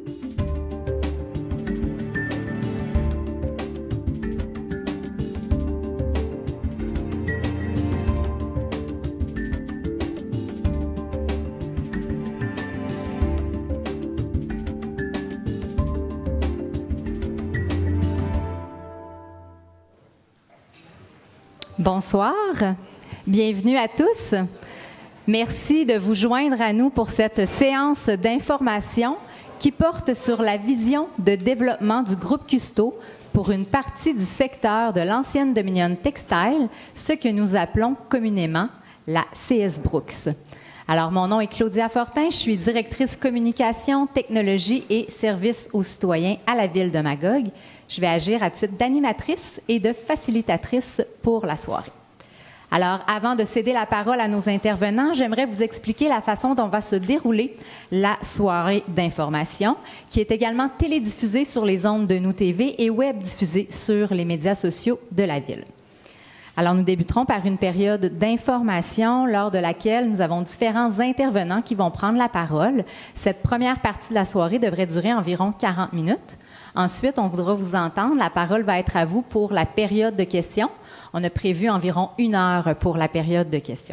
Bonsoir, bienvenue à tous. Merci de vous joindre à nous pour cette séance d'information qui porte sur la vision de développement du groupe Custo pour une partie du secteur de l'ancienne Dominion Textile, ce que nous appelons communément la CS Brooks. Alors, mon nom est Claudia Fortin, je suis directrice communication, technologie et services aux citoyens à la Ville de Magog. Je vais agir à titre d'animatrice et de facilitatrice pour la soirée. Alors, avant de céder la parole à nos intervenants, j'aimerais vous expliquer la façon dont va se dérouler la soirée d'information, qui est également télédiffusée sur les ondes de Nous TV et web diffusée sur les médias sociaux de la Ville. Alors, nous débuterons par une période d'information lors de laquelle nous avons différents intervenants qui vont prendre la parole. Cette première partie de la soirée devrait durer environ 40 minutes. Ensuite, on voudra vous entendre. La parole va être à vous pour la période de questions. On a prévu environ 1 heure pour la période de questions.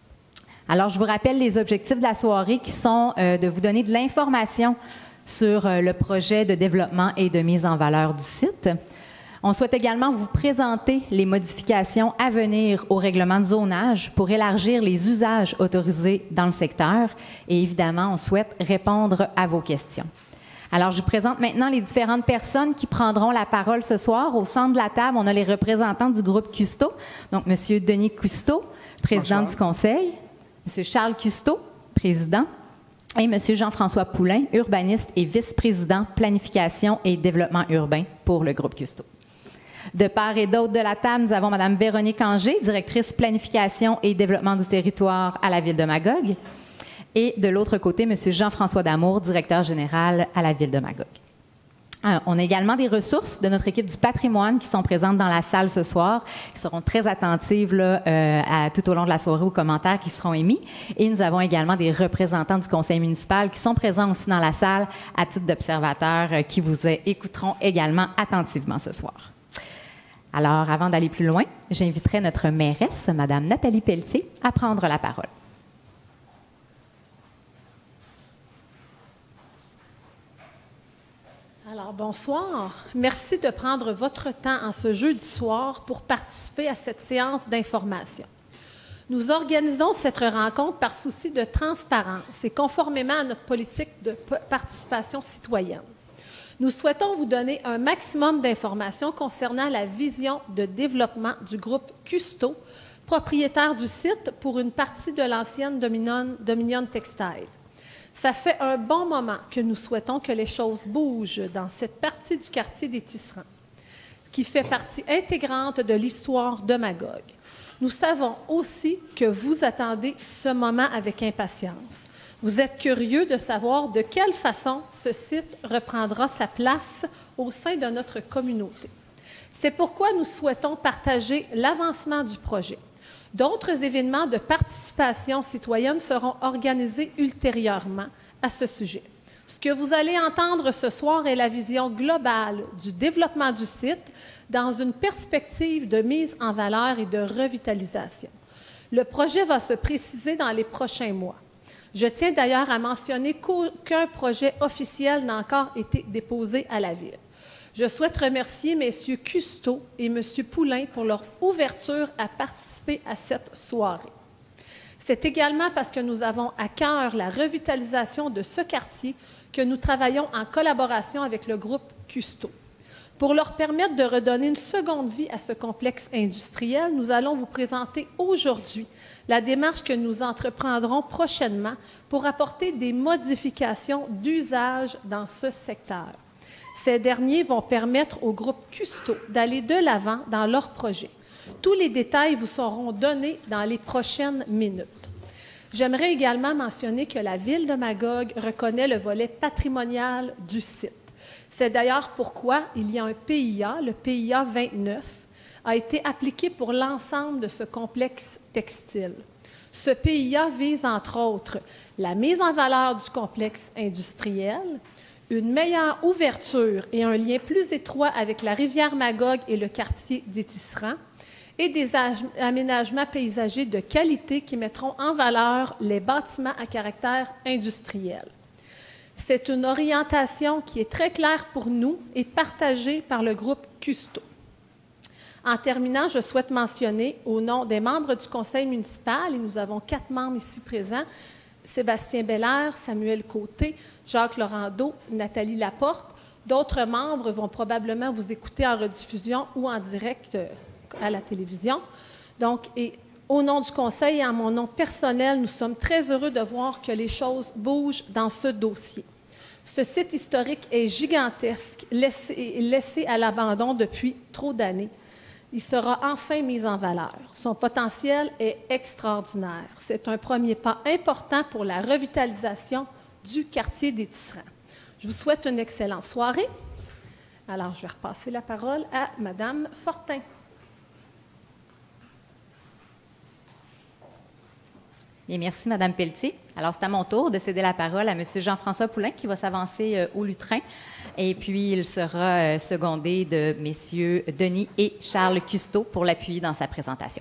Alors, je vous rappelle les objectifs de la soirée qui sont de vous donner de l'information sur le projet de développement et de mise en valeur du site. On souhaite également vous présenter les modifications à venir au règlement de zonage pour élargir les usages autorisés dans le secteur. Et évidemment, on souhaite répondre à vos questions. Alors, je vous présente maintenant les différentes personnes qui prendront la parole ce soir. Au centre de la table, on a les représentants du groupe Custo. Donc, M. Denis Cousteau, président du conseil, M. Charles Cousteau, président, et M. Jean-François Poulain, urbaniste et vice-président planification et développement urbain pour le groupe Custo. De part et d'autre de la table, nous avons Mme Véronique Anger, directrice planification et développement du territoire à la Ville de Magog. Et de l'autre côté, M. Jean-François Damour, directeur général à la Ville de Magog. On a également des ressources de notre équipe du patrimoine qui sont présentes dans la salle ce soir, qui seront très attentives là, tout au long de la soirée aux commentaires qui seront émis. Et nous avons également des représentants du conseil municipal qui sont présents aussi dans la salle à titre d'observateurs qui vous écouteront également attentivement ce soir. Alors, avant d'aller plus loin, j'inviterai notre mairesse, Mme Nathalie Pelletier, à prendre la parole. Alors, bonsoir. Merci de prendre votre temps en ce jeudi soir pour participer à cette séance d'information. Nous organisons cette rencontre par souci de transparence et conformément à notre politique de participation citoyenne. Nous souhaitons vous donner un maximum d'informations concernant la vision de développement du groupe Custo, propriétaire du site pour une partie de l'ancienne Dominion Textile. Ça fait un bon moment que nous souhaitons que les choses bougent dans cette partie du quartier des Tisserands, qui fait partie intégrante de l'histoire de Magog. Nous savons aussi que vous attendez ce moment avec impatience. Vous êtes curieux de savoir de quelle façon ce site reprendra sa place au sein de notre communauté. C'est pourquoi nous souhaitons partager l'avancement du projet. D'autres événements de participation citoyenne seront organisés ultérieurement à ce sujet. Ce que vous allez entendre ce soir est la vision globale du développement du site dans une perspective de mise en valeur et de revitalisation. Le projet va se préciser dans les prochains mois. Je tiens d'ailleurs à mentionner qu'aucun projet officiel n'a encore été déposé à la Ville. Je souhaite remercier M. Cousteau et M. Poulain pour leur ouverture à participer à cette soirée. C'est également parce que nous avons à cœur la revitalisation de ce quartier que nous travaillons en collaboration avec le groupe Custo. Pour leur permettre de redonner une seconde vie à ce complexe industriel, nous allons vous présenter aujourd'hui la démarche que nous entreprendrons prochainement pour apporter des modifications d'usage dans ce secteur. Ces derniers vont permettre au groupe Custo d'aller de l'avant dans leur projet. Tous les détails vous seront donnés dans les prochaines minutes. J'aimerais également mentionner que la Ville de Magog reconnaît le volet patrimonial du site. C'est d'ailleurs pourquoi il y a un PIA, le PIA 29, a été appliqué pour l'ensemble de ce complexe textile. Ce PIA vise, entre autres, la mise en valeur du complexe industriel, Une meilleure ouverture et un lien plus étroit avec la rivière Magog et le quartier des Tisserands, et des aménagements paysagers de qualité qui mettront en valeur les bâtiments à caractère industriel. C'est une orientation qui est très claire pour nous et partagée par le groupe Custo. En terminant, je souhaite mentionner au nom des membres du conseil municipal, et nous avons 4 membres ici présents, Sébastien Belair, Samuel Côté, Jacques Laurando, Nathalie Laporte. D'autres membres vont probablement vous écouter en rediffusion ou en direct à la télévision. Donc, et au nom du conseil et en mon nom personnel, nous sommes très heureux de voir que les choses bougent dans ce dossier. Ce site historique est gigantesque, laissé à l'abandon depuis trop d'années. Il sera enfin mis en valeur. Son potentiel est extraordinaire. C'est un premier pas important pour la revitalisation du quartier des Tisserands. Je vous souhaite une excellente soirée. Alors, je vais repasser la parole à Mme Fortin. Bien, merci, Mme Pelletier. Alors, c'est à mon tour de céder la parole à M. Jean-François Poulain qui va s'avancer au lutrin. Et puis, il sera secondé de messieurs Denis et Charles Custo pour l'appuyer dans sa présentation.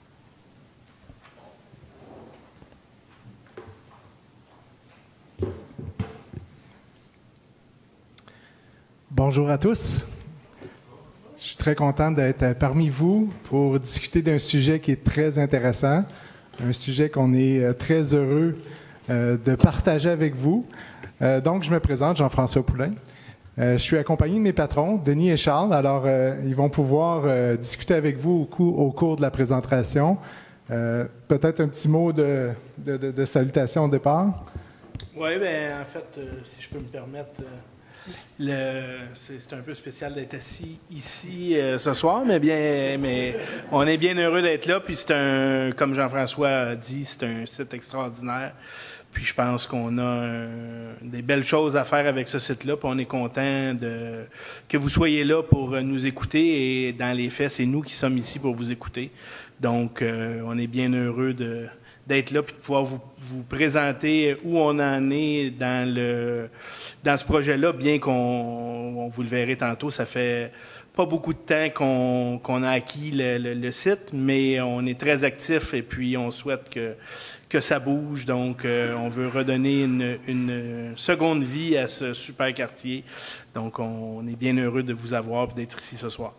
Bonjour à tous. Je suis très content d'être parmi vous pour discuter d'un sujet qui est très intéressant. Un sujet qu'on est très heureux de partager avec vous. Donc, je me présente, Jean-François Poulain. Je suis accompagné de mes patrons, Denis et Charles. Alors, ils vont pouvoir discuter avec vous au cours de la présentation. Peut-être un petit mot de salutation au départ. Oui, bien, en fait, si je peux me permettre, c'est un peu spécial d'être assis ici ce soir, mais on est bien heureux d'être là. Puis comme Jean-François a dit, c'est un site extraordinaire. Puis je pense qu'on a des belles choses à faire avec ce site-là. Puis on est content que vous soyez là pour nous écouter. Et dans les faits, c'est nous qui sommes ici pour vous écouter. Donc, on est bien heureux d'être là puis de pouvoir vous présenter où on en est dans ce projet-là, bien qu'on vous le verrez tantôt, ça fait pas beaucoup de temps qu'on a acquis le site, mais on est très actif et puis on souhaite que ça bouge. Donc, on veut redonner une seconde vie à ce super quartier. Donc, on est bien heureux de vous avoir et d'être ici ce soir.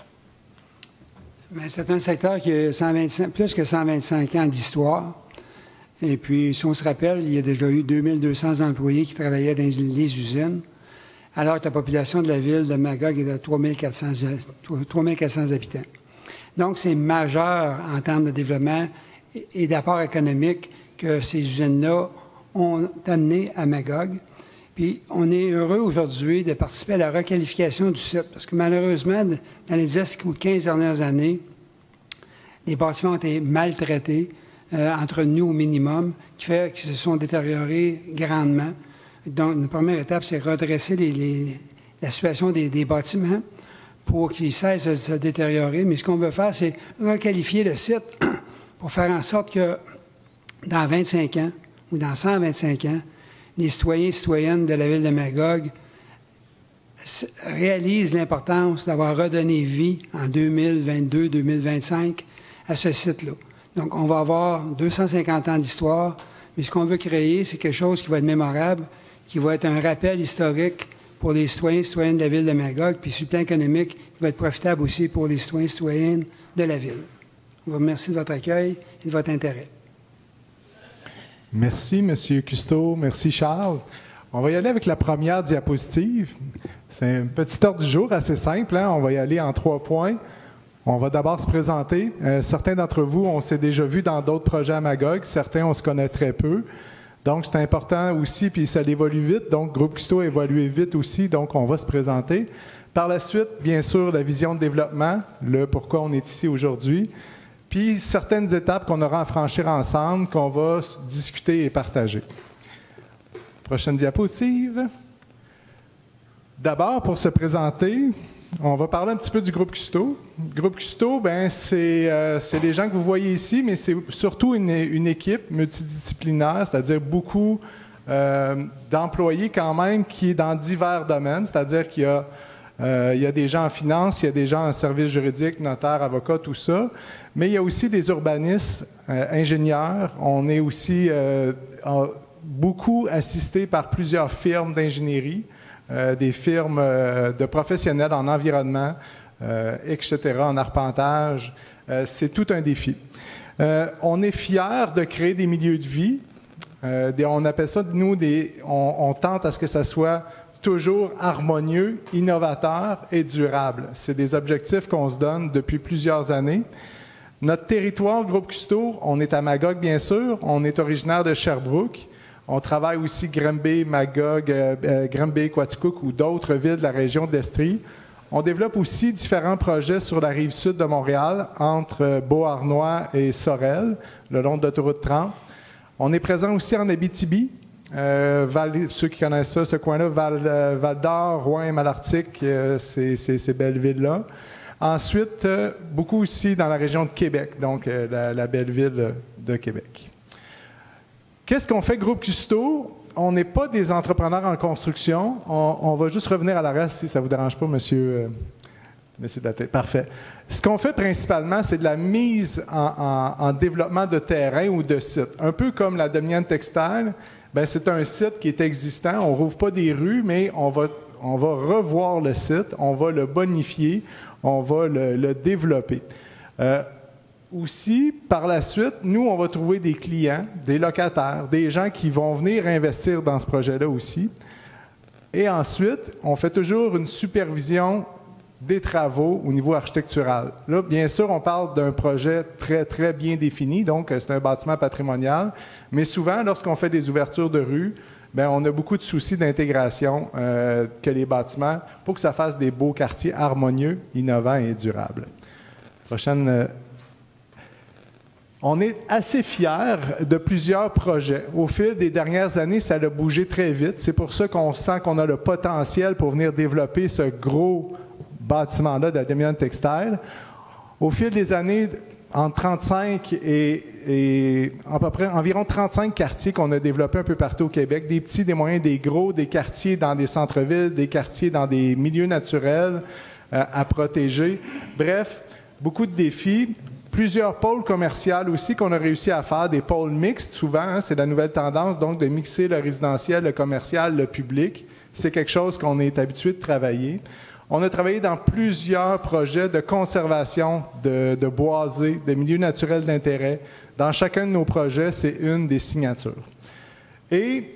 Bien, c'est un secteur qui a plus que 125 ans d'histoire. Et puis, si on se rappelle, il y a déjà eu 2200 employés qui travaillaient dans les usines, alors que la population de la ville de Magog est de 3400 habitants. Donc, c'est majeur en termes de développement et d'apport économique que ces usines-là ont amené à Magog. Puis, on est heureux aujourd'hui de participer à la requalification du site, parce que malheureusement, dans les 10 ou 15 dernières années, les bâtiments ont été maltraités, entre nous au minimum, qui fait qu'ils se sont détériorés grandement. Donc, la première étape, c'est redresser la situation des bâtiments pour qu'ils cessent de se détériorer. Mais ce qu'on veut faire, c'est requalifier le site pour faire en sorte que dans 25 ans ou dans 125 ans, les citoyens et citoyennes de la ville de Magog réalisent l'importance d'avoir redonné vie en 2022-2025 à ce site-là. Donc, on va avoir 250 ans d'histoire, mais ce qu'on veut créer, c'est quelque chose qui va être mémorable, qui va être un rappel historique pour les citoyens et citoyennes de la ville de Magog, puis sur le plan économique, qui va être profitable aussi pour les citoyens et citoyennes de la ville. On vous remercie de votre accueil et de votre intérêt. Merci, M. Custo. Merci, Charles. On va y aller avec la première diapositive. C'est un petit ordre du jour assez simple. On va y aller en 3 points. On va d'abord se présenter. Certains d'entre vous, on s'est déjà vu dans d'autres projets à Magog. Certains, on se connaît très peu. Donc, c'est important aussi, puis ça évolue vite. Donc, Groupe Custo a évolué vite aussi. Donc, on va se présenter. Par la suite, bien sûr, la vision de développement, le pourquoi on est ici aujourd'hui. Puis, certaines étapes qu'on aura à franchir ensemble, qu'on va discuter et partager. Prochaine diapositive. D'abord, pour se présenter, on va parler un petit peu du Groupe Custo. Le Groupe Custo, ben, c'est les gens que vous voyez ici, mais c'est surtout une équipe multidisciplinaire, c'est-à-dire beaucoup d'employés quand même qui est dans divers domaines, c'est-à-dire qu'il y a des gens en finance, il y a des gens en services juridiques, notaires, avocats, tout ça, mais il y a aussi des urbanistes, ingénieurs. On est aussi beaucoup assisté par plusieurs firmes d'ingénierie, des firmes de professionnels en environnement, etc., en arpentage. C'est tout un défi. On est fiers de créer des milieux de vie. On appelle ça, nous, on tente à ce que ça soit toujours harmonieux, innovateur et durable. C'est des objectifs qu'on se donne depuis plusieurs années. Notre territoire, Groupe Cousteau, on est à Magog, bien sûr. On est originaire de Sherbrooke. On travaille aussi Granby, Magog, Granby, Quaticook ou d'autres villes de la région d'Estrie. On développe aussi différents projets sur la rive sud de Montréal, entre Beauharnois et Sorel, le long de l'autoroute 30. On est présent aussi en Abitibi. Ceux qui connaissent ça, ce coin-là, Val-d'Or, Rouyn, Malartic, ces belles villes-là. Ensuite, beaucoup aussi dans la région de Québec, donc la belle ville de Québec. Qu'est-ce qu'on fait, Groupe Cousteau? On n'est pas des entrepreneurs en construction. On va juste revenir à l'arrière si ça ne vous dérange pas, Monsieur Daté. Parfait. Ce qu'on fait principalement, c'est de la mise en développement de terrain ou de site. Un peu comme la Dominienne Textile, c'est un site qui est existant. On ne rouvre pas des rues, mais on va revoir le site, on va le bonifier, on va le développer. Aussi, par la suite, nous, on va trouver des clients, des locataires, des gens qui vont venir investir dans ce projet-là aussi. Et ensuite, on fait toujours une supervision des travaux au niveau architectural. Là, bien sûr, on parle d'un projet très, très bien défini, donc c'est un bâtiment patrimonial, mais souvent, lorsqu'on fait des ouvertures de rue, on a beaucoup de soucis d'intégration que les bâtiments pour que ça fasse des beaux quartiers harmonieux, innovants et durables. Prochaine. On est assez fiers de plusieurs projets. Au fil des dernières années, ça a bougé très vite. C'est pour ça qu'on sent qu'on a le potentiel pour venir développer ce gros bâtiment-là de la Dominienne Textile. Au fil des années, entre 35 et à peu près environ 35 quartiers qu'on a développés un peu partout au Québec, des petits, des moyens, des gros, des quartiers dans des centres-villes, des quartiers dans des milieux naturels à protéger. Bref, beaucoup de défis. Plusieurs pôles commerciaux aussi qu'on a réussi à faire, des pôles mixtes souvent, c'est la nouvelle tendance, donc de mixer le résidentiel, le commercial, le public. C'est quelque chose qu'on est habitué de travailler. On a travaillé dans plusieurs projets de conservation de boisés, de milieux naturels d'intérêt. Dans chacun de nos projets, c'est une des signatures. Et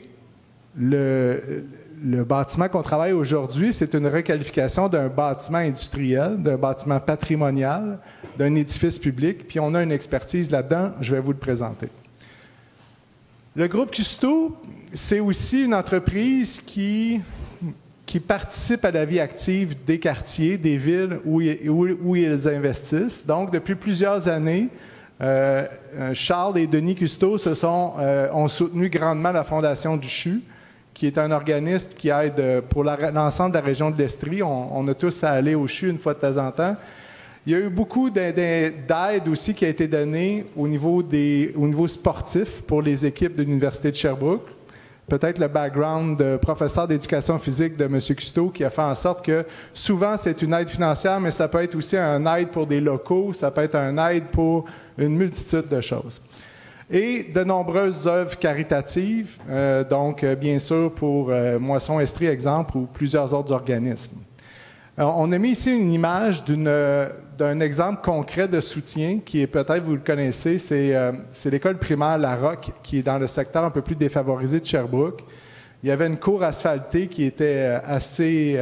le bâtiment qu'on travaille aujourd'hui, c'est une requalification d'un bâtiment industriel, d'un bâtiment patrimonial, d'un édifice public, puis on a une expertise là-dedans, je vais vous le présenter. Le groupe Cousteau, c'est aussi une entreprise qui participe à la vie active des quartiers, des villes où ils investissent. Donc, depuis plusieurs années, Charles et Denis Cousteau ont soutenu grandement la Fondation du CHU, qui est un organisme qui aide pour l'ensemble de la région de l'Estrie. On a tous à aller au CHU une fois de temps en temps. Il y a eu beaucoup d'aide aussi qui a été donnée au niveau sportif pour les équipes de l'Université de Sherbrooke. Peut-être le background de professeur d'éducation physique de M. Cousteau qui a fait en sorte que souvent c'est une aide financière, mais ça peut être aussi une aide pour des locaux, ça peut être une aide pour une multitude de choses. Et de nombreuses œuvres caritatives, donc bien sûr pour Moisson Estrie, exemple, ou plusieurs autres organismes. Alors, on a mis ici une image d'un exemple concret de soutien qui est peut-être, vous le connaissez, c'est l'école primaire La Roque qui est dans le secteur un peu plus défavorisé de Sherbrooke. Il y avait une cour asphaltée qui était assez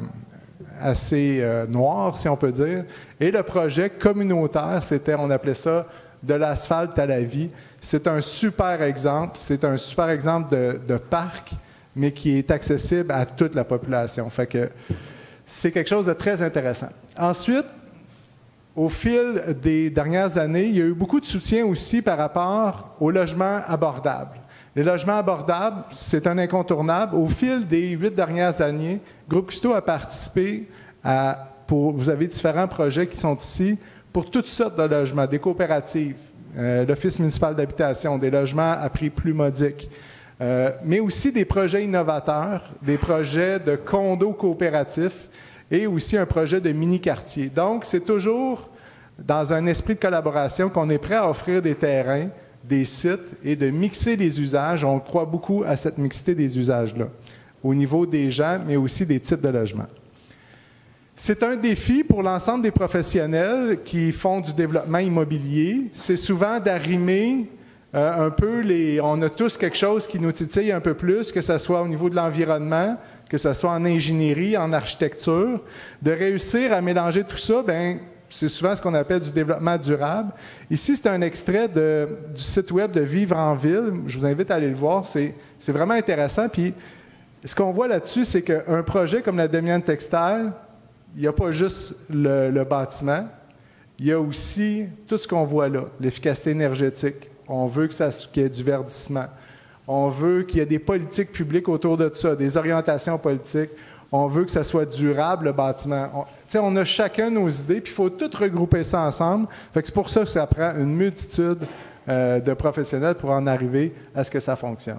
noire, si on peut dire. Et le projet communautaire, on appelait ça « De l'asphalte à la vie ». C'est un super exemple. C'est un super exemple de parc, mais qui est accessible à toute la population. Fait que c'est quelque chose de très intéressant. Ensuite, au fil des dernières années, il y a eu beaucoup de soutien aussi par rapport aux logements abordables. Les logements abordables, c'est un incontournable. Au fil des 8 dernières années, Groupe Cousteau a participé vous avez différents projets qui sont ici, pour toutes sortes de logements, des coopératives, l'Office municipal d'habitation, des logements à prix plus modiques, mais aussi des projets innovateurs, des projets de condos coopératifs et aussi un projet de mini-quartier. Donc, c'est toujours dans un esprit de collaboration qu'on est prêt à offrir des terrains, des sites et de mixer les usages. On croit beaucoup à cette mixité des usages-là, au niveau des gens, mais aussi des types de logements. C'est un défi pour l'ensemble des professionnels qui font du développement immobilier. C'est souvent d'arrimer un peu on a tous quelque chose qui nous titille un peu plus, que ce soit au niveau de l'environnement, que ce soit en ingénierie, en architecture. De réussir à mélanger tout ça, bien, c'est souvent ce qu'on appelle du développement durable. Ici, c'est un extrait du site web de Vivre en Ville. Je vous invite à aller le voir. C'est vraiment intéressant. Puis, ce qu'on voit là-dessus, c'est qu'un projet comme la Dominante Textile, il n'y a pas juste le bâtiment, il y a aussi tout ce qu'on voit là, l'efficacité énergétique. On veut qu'il y ait du verdissement. On veut qu'il y ait des politiques publiques autour de ça, des orientations politiques. On veut que ça soit durable, le bâtiment. On a chacun nos idées, puis il faut tout regrouper ça ensemble. C'est pour ça que ça prend une multitude de professionnels pour en arriver à ce que ça fonctionne.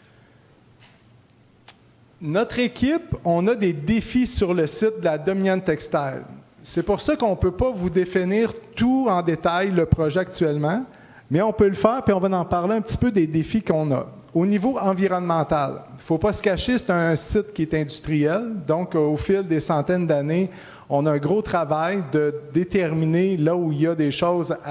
Notre équipe, on a des défis sur le site de la Dominante Textile. C'est pour ça qu'on ne peut pas vous définir tout en détail le projet actuellement, mais on peut le faire, puis on va en parler un petit peu des défis qu'on a. Au niveau environnemental, il ne faut pas se cacher, c'est un site qui est industriel, donc au fil des centaines d'années, on a un gros travail de déterminer là où il y a des choses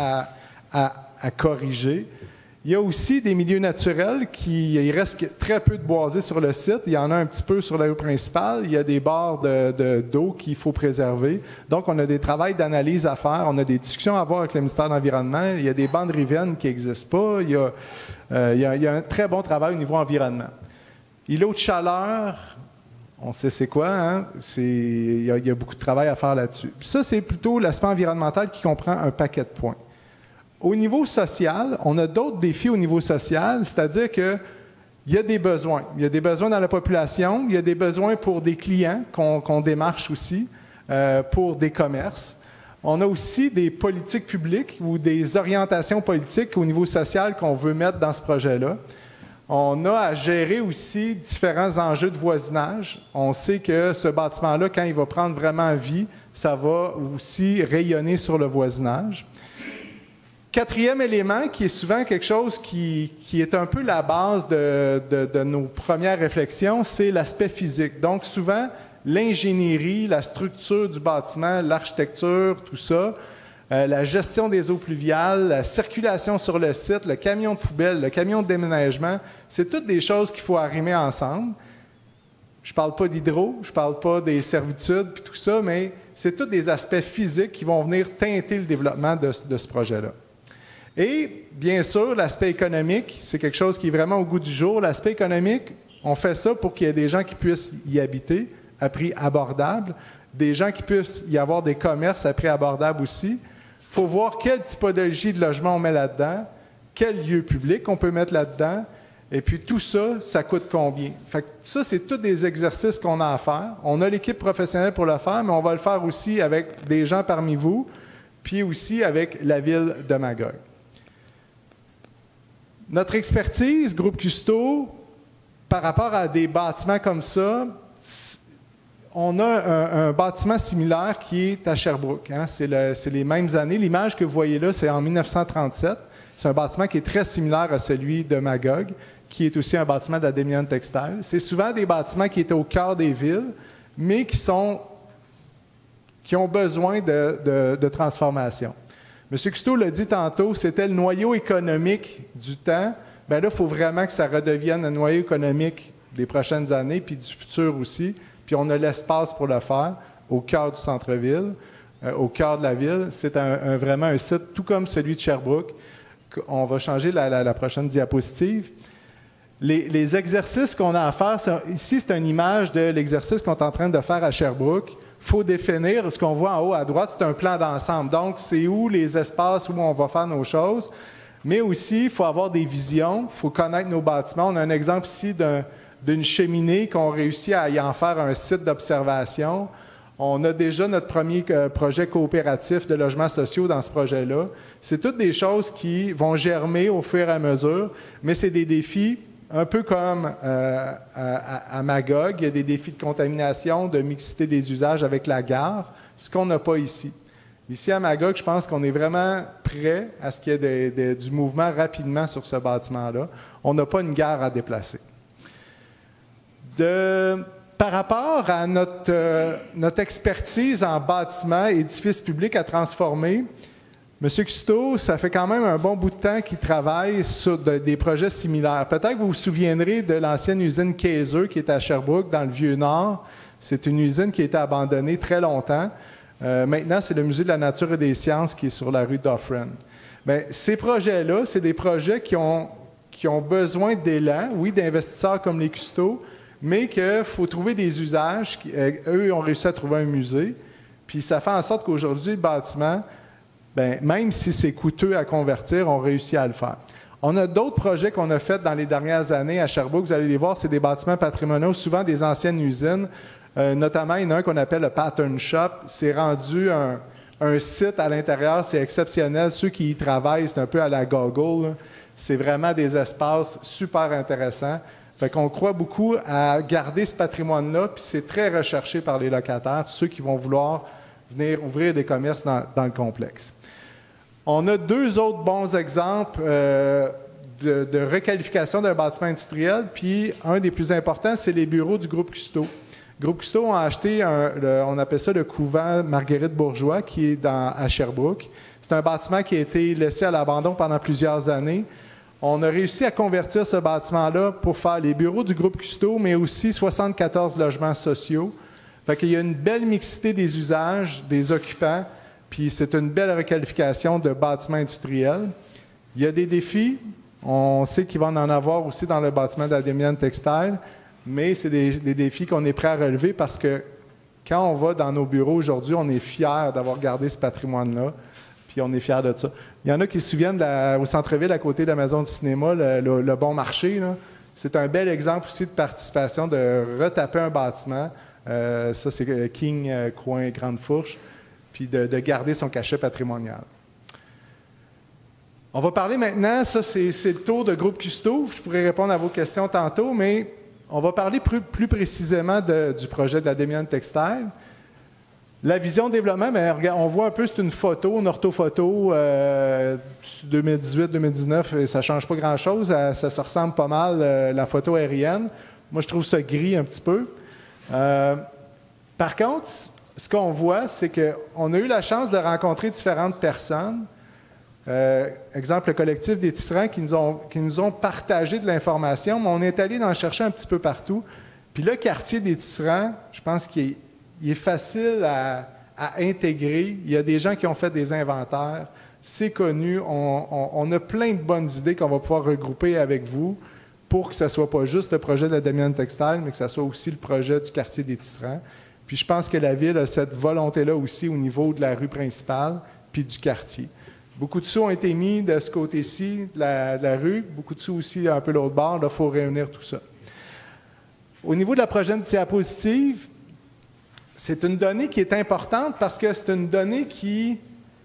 à corriger. Il y a aussi des milieux naturels il reste très peu de boisés sur le site. Il y en a un petit peu sur la rue principale. Il y a des bords d'eau qu'il faut préserver. Donc, on a des travaux d'analyse à faire. On a des discussions à avoir avec le ministère de l'Environnement. Il y a des bandes riveraines qui n'existent pas. Il y a un très bon travail au niveau environnement. Îlot de chaleur, on sait c'est quoi, hein? Il y a beaucoup de travail à faire là-dessus. Puis ça, c'est plutôt l'aspect environnemental qui comprend un paquet de points. Au niveau social, on a d'autres défis au niveau social, c'est-à-dire qu'il y a des besoins. Il y a des besoins dans la population, il y a des besoins pour des clients qu'on démarche aussi, pour des commerces. On a aussi des politiques publiques ou des orientations politiques au niveau social qu'on veut mettre dans ce projet-là. On a à gérer aussi différents enjeux de voisinage. On sait que ce bâtiment-là, quand il va prendre vraiment vie, ça va aussi rayonner sur le voisinage. Quatrième élément, qui est souvent quelque chose qui est un peu la base de nos premières réflexions, c'est l'aspect physique. Donc, souvent, l'ingénierie, la structure du bâtiment, l'architecture, tout ça, la gestion des eaux pluviales, la circulation sur le site, le camion de poubelle, le camion de déménagement, c'est toutes des choses qu'il faut arrimer ensemble. Je ne parle pas d'hydro, je ne parle pas des servitudes, puis tout ça, mais c'est tous des aspects physiques qui vont venir teinter le développement de ce projet-là. Et, bien sûr, l'aspect économique, c'est quelque chose qui est vraiment au goût du jour. L'aspect économique, on fait ça pour qu'il y ait des gens qui puissent y habiter à prix abordable, des gens qui puissent y avoir des commerces à prix abordable aussi. Il faut voir quelle typologie de logement on met là-dedans, quel lieu public on peut mettre là-dedans, et puis tout ça, ça coûte combien? Fait que ça, c'est tous des exercices qu'on a à faire. On a l'équipe professionnelle pour le faire, mais on va le faire aussi avec des gens parmi vous, puis aussi avec la ville de Magog. Notre expertise, Groupe Custeau, par rapport à des bâtiments comme ça, on a un bâtiment similaire qui est à Sherbrooke. Hein? C'est les mêmes années. L'image que vous voyez là, c'est en 1937. C'est un bâtiment qui est très similaire à celui de Magog, qui est aussi un bâtiment de la Dominante Textile. C'est souvent des bâtiments qui étaient au cœur des villes, mais qui ont besoin de transformation. M. Custeau l'a dit tantôt, c'était le noyau économique du temps. Bien là, il faut vraiment que ça redevienne un noyau économique des prochaines années, puis du futur aussi. Puis on a l'espace pour le faire au cœur du centre-ville, au cœur de la ville. C'est vraiment un site tout comme celui de Sherbrooke. On va changer la prochaine diapositive. Les exercices qu'on a à faire, ici, c'est une image de l'exercice qu'on est en train de faire à Sherbrooke. Il faut définir, ce qu'on voit en haut à droite, c'est un plan d'ensemble. Donc, c'est où les espaces où on va faire nos choses. Mais aussi, il faut avoir des visions, il faut connaître nos bâtiments. On a un exemple ici d'une cheminée qu'on réussit à y en faire un site d'observation. On a déjà notre premier projet coopératif de logements sociaux dans ce projet-là. C'est toutes des choses qui vont germer au fur et à mesure, mais c'est des défis un peu comme à Magog, il y a des défis de contamination, de mixité des usages avec la gare, ce qu'on n'a pas ici. Ici, à Magog, je pense qu'on est vraiment prêt à ce qu'il y ait du mouvement rapidement sur ce bâtiment-là. On n'a pas une gare à déplacer. Par rapport à notre expertise en bâtiment et édifices publics à transformer, M. Cousteau, ça fait quand même un bon bout de temps qu'il travaille sur des projets similaires. Peut-être que vous vous souviendrez de l'ancienne usine Kaiser qui est à Sherbrooke, dans le Vieux-Nord. C'est une usine qui a été abandonnée très longtemps. Maintenant, c'est le Musée de la nature et des sciences qui est sur la rue Dufferin. Bien, ces projets-là, c'est des projets qui ont besoin d'élan, oui, d'investisseurs comme les Cousteau, mais qu'il faut trouver des usages. Eux ont réussi à trouver un musée. Puis ça fait en sorte qu'aujourd'hui, le bâtiment, bien, même si c'est coûteux à convertir, on réussit à le faire. On a d'autres projets qu'on a faits dans les dernières années à Sherbrooke. Vous allez les voir, c'est des bâtiments patrimoniaux, souvent des anciennes usines. Notamment, il y en a un qu'on appelle le Pattern Shop. C'est rendu un site à l'intérieur, c'est exceptionnel. Ceux qui y travaillent, c'est un peu à la Goggle. C'est vraiment des espaces super intéressants. Fait qu'on croit beaucoup à garder ce patrimoine-là, puis c'est très recherché par les locataires, ceux qui vont vouloir venir ouvrir des commerces dans le complexe. On a deux autres bons exemples de requalification d'un bâtiment industriel, puis un des plus importants, c'est les bureaux du groupe Cousteau. Le groupe Cousteau a acheté, on appelle ça le couvent Marguerite Bourgeois, qui est à Sherbrooke. C'est un bâtiment qui a été laissé à l'abandon pendant plusieurs années. On a réussi à convertir ce bâtiment-là pour faire les bureaux du groupe Cousteau, mais aussi 74 logements sociaux. Fait qu'il y a une belle mixité des usages, des occupants, puis c'est une belle requalification de bâtiment industriel. Il y a des défis. On sait qu'il va en avoir aussi dans le bâtiment d'Ademian Textile, mais c'est des défis qu'on est prêt à relever parce que quand on va dans nos bureaux aujourd'hui, on est fiers d'avoir gardé ce patrimoine-là, puis on est fiers de ça. Il y en a qui se souviennent au centre-ville, à côté de la maison de cinéma, le Bon Marché. Là. C'est un bel exemple aussi de participation, de retaper un bâtiment. Ça, c'est King, coin Grande Fourche, puis de garder son cachet patrimonial. On va parler maintenant, ça c'est le tour de groupe Cousteau. Je pourrais répondre à vos questions tantôt, mais on va parler plus précisément du projet de l'Ademian Textile. La vision de développement, bien, on voit un peu, c'est une photo, une orthophoto 2018-2019, et ça ne change pas grand-chose, ça se ressemble pas mal, la photo aérienne. Moi, je trouve ça gris un petit peu. Par contre, ce qu'on voit, c'est qu'on a eu la chance de rencontrer différentes personnes. Exemple, le collectif des tisserands qui nous ont partagé de l'information, mais on est allé en chercher un petit peu partout. Puis le quartier des tisserands, je pense qu'il est facile à intégrer. Il y a des gens qui ont fait des inventaires. C'est connu. On a plein de bonnes idées qu'on va pouvoir regrouper avec vous pour que ce ne soit pas juste le projet de l'Ademian Textile, mais que ce soit aussi le projet du quartier des tisserands. Puis je pense que la Ville a cette volonté-là aussi au niveau de la rue principale puis du quartier. Beaucoup de sous ont été mis de ce côté-ci de la rue, beaucoup de sous aussi un peu l'autre bord. Il faut réunir tout ça. Au niveau de la prochaine diapositive, c'est une donnée qui est importante parce que c'est une donnée qui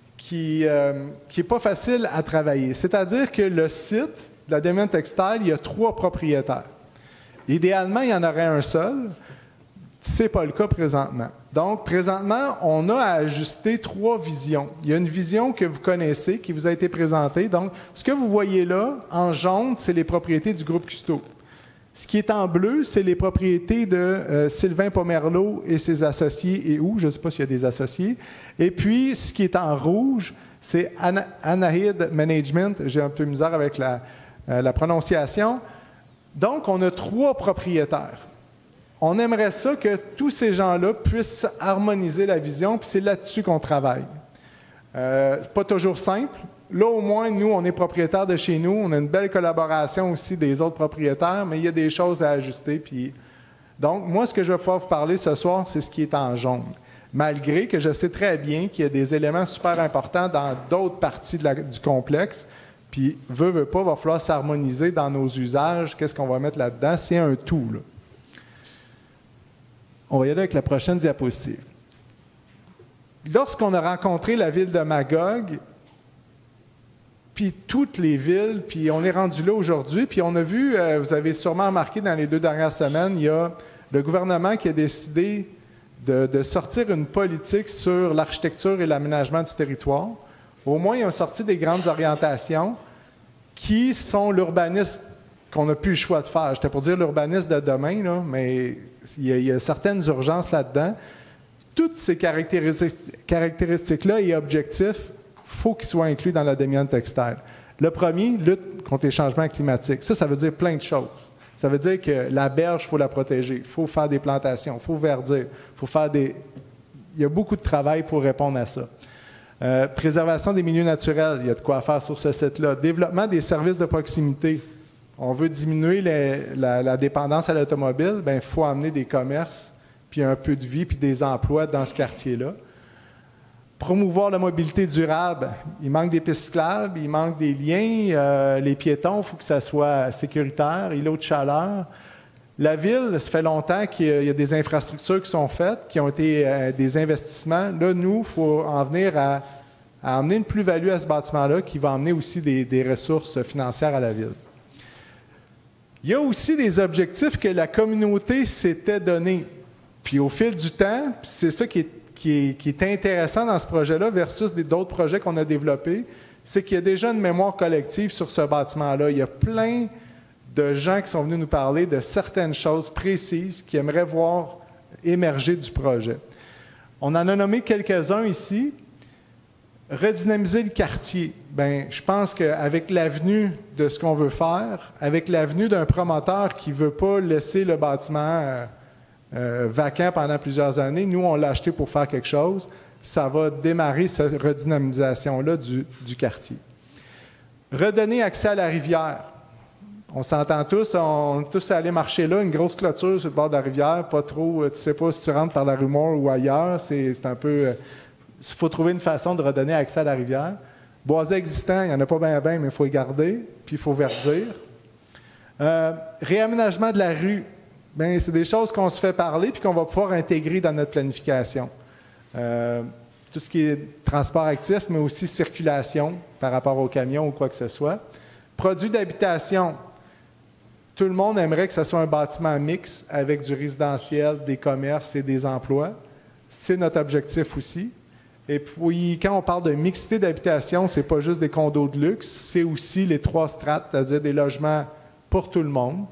est pas facile à travailler. C'est-à-dire que le site de l'Ademian Textile, il y a 3 propriétaires. Idéalement, il y en aurait un seul. Ce n'est pas le cas présentement. Donc, présentement, on a à ajuster 3 visions. Il y a une vision que vous connaissez, qui vous a été présentée. Donc, ce que vous voyez là, en jaune, c'est les propriétés du groupe Cousteau. Ce qui est en bleu, c'est les propriétés de Sylvain Pomerleau et ses associés je ne sais pas s'il y a des associés. Et puis, ce qui est en rouge, c'est Anahid Management. J'ai un peu de misère avec la prononciation. Donc, on a 3 propriétaires. On aimerait ça que tous ces gens-là puissent harmoniser la vision, puis c'est là-dessus qu'on travaille. C'est pas toujours simple. Là, au moins, nous, on est propriétaires de chez nous. On a une belle collaboration aussi des autres propriétaires, mais il y a des choses à ajuster. Puis... Donc, moi, ce que je vais pouvoir vous parler ce soir, c'est ce qui est en jaune. Malgré que je sais très bien qu'il y a des éléments super importants dans d'autres parties du complexe, puis, veut pas, il va falloir s'harmoniser dans nos usages. Qu'est-ce qu'on va mettre là-dedans? C'est un tout, là. On va y aller avec la prochaine diapositive. Lorsqu'on a rencontré la ville de Magog, puis puis toutes les villes, puis on est rendu là aujourd'hui. Puis on a vu, vous avez sûrement remarqué dans les 2 dernières semaines, il y a le gouvernement qui a décidé de sortir une politique sur l'architecture et l'aménagement du territoire. Au moins, ils ont sorti des grandes orientations qui sont l'urbanisme qu'on n'a plus le choix de faire. J'étais pour dire l'urbanisme de demain, là, mais il y a certaines urgences là-dedans. Toutes ces caractéristiques-là et objectifs, il faut qu'ils soient inclus dans la Dominion textile. Le premier, lutte contre les changements climatiques. Ça veut dire plein de choses. Ça veut dire que la berge, il faut la protéger. Il faut faire des plantations, il faut verdir, il faut faire des... Il y a beaucoup de travail pour répondre à ça. Préservation des milieux naturels, il y a de quoi faire sur ce site-là. Développement des services de proximité. On veut diminuer la dépendance à l'automobile, bien, il faut amener des commerces, puis un peu de vie, puis des emplois dans ce quartier-là. Promouvoir la mobilité durable. Il manque des pistes cyclables, il manque des liens. Les piétons, il faut que ça soit sécuritaire, îlot de chaleur. La ville, ça fait longtemps qu'il y a des infrastructures qui sont faites, qui ont été des investissements. Là, nous, il faut en venir à amener une plus-value à ce bâtiment-là qui va amener aussi des ressources financières à la ville. Il y a aussi des objectifs que la communauté s'était donnés. Puis au fil du temps, c'est ça qui est intéressant dans ce projet-là versus d'autres projets qu'on a développés, c'est qu'il y a déjà une mémoire collective sur ce bâtiment-là. Il y a plein de gens qui sont venus nous parler de certaines choses précises qu'ils aimeraient voir émerger du projet. On en a nommé quelques-uns ici. Redynamiser le quartier. Bien, je pense qu'avec l'avenue de ce qu'on veut faire, avec l'avenue d'un promoteur qui ne veut pas laisser le bâtiment vacant pendant plusieurs années, nous, on l'a acheté pour faire quelque chose, ça va démarrer cette redynamisation-là du quartier. Redonner accès à la rivière. On s'entend tous, on est tous allés marcher là, une grosse clôture sur le bord de la rivière, pas trop, tu ne sais pas si tu rentres par la rue Moore ou ailleurs, c'est un peu... Il faut trouver une façon de redonner accès à la rivière. Boisés existants, il n'y en a pas bien, mais il faut les garder, puis il faut verdir. Réaménagement de la rue. Bien, c'est des choses qu'on se fait parler puis qu'on va pouvoir intégrer dans notre planification. Tout ce qui est transport actif, mais aussi circulation par rapport aux camions ou quoi que ce soit. Produits d'habitation. Tout le monde aimerait que ce soit un bâtiment mixte avec du résidentiel, des commerces et des emplois. C'est notre objectif aussi. Et puis, quand on parle de mixité d'habitation, ce n'est pas juste des condos de luxe, c'est aussi les 3 strates, c'est-à-dire des logements pour tout le monde.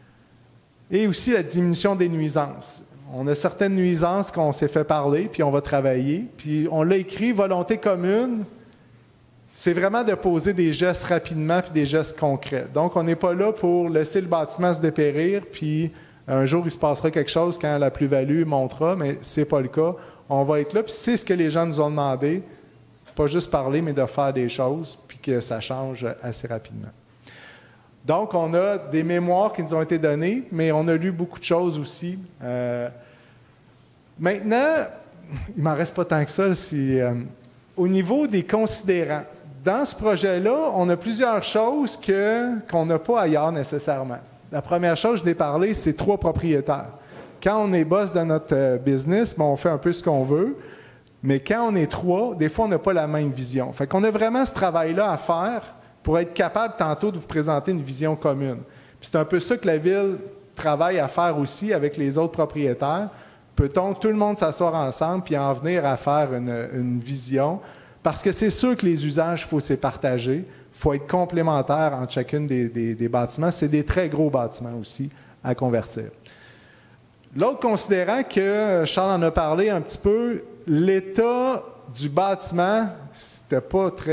Et aussi la diminution des nuisances. On a certaines nuisances qu'on s'est fait parler, puis on va travailler. Puis on l'a écrit, volonté commune, c'est vraiment de poser des gestes rapidement puis des gestes concrets. Donc, on n'est pas là pour laisser le bâtiment se dépérir, puis un jour, il se passera quelque chose quand la plus-value montera, mais ce n'est pas le cas. On va être là, puis c'est ce que les gens nous ont demandé, pas juste parler, mais de faire des choses, puis que ça change assez rapidement. Donc, on a des mémoires qui nous ont été données, mais on a lu beaucoup de choses aussi. Maintenant, il ne m'en reste pas tant que ça. Au niveau des considérants, dans ce projet-là, on a plusieurs choses qu'on n'a pas ailleurs nécessairement. La première chose, je l'ai parlé, c'est 3 propriétaires. Quand on est boss de notre business, on fait un peu ce qu'on veut, mais quand on est 3, des fois, on n'a pas la même vision. Fait qu'on a vraiment ce travail-là à faire pour être capable tantôt de vous présenter une vision commune. Puis c'est un peu ça que la Ville travaille à faire aussi avec les autres propriétaires. Peut-on tout le monde s'asseoir ensemble puis en venir à faire une vision? Parce que c'est sûr que les usages, il faut se partager. Il faut être complémentaire entre chacune des bâtiments. C'est des très gros bâtiments aussi à convertir. L'autre considérant que Charles en a parlé un petit peu, l'état du bâtiment, c'était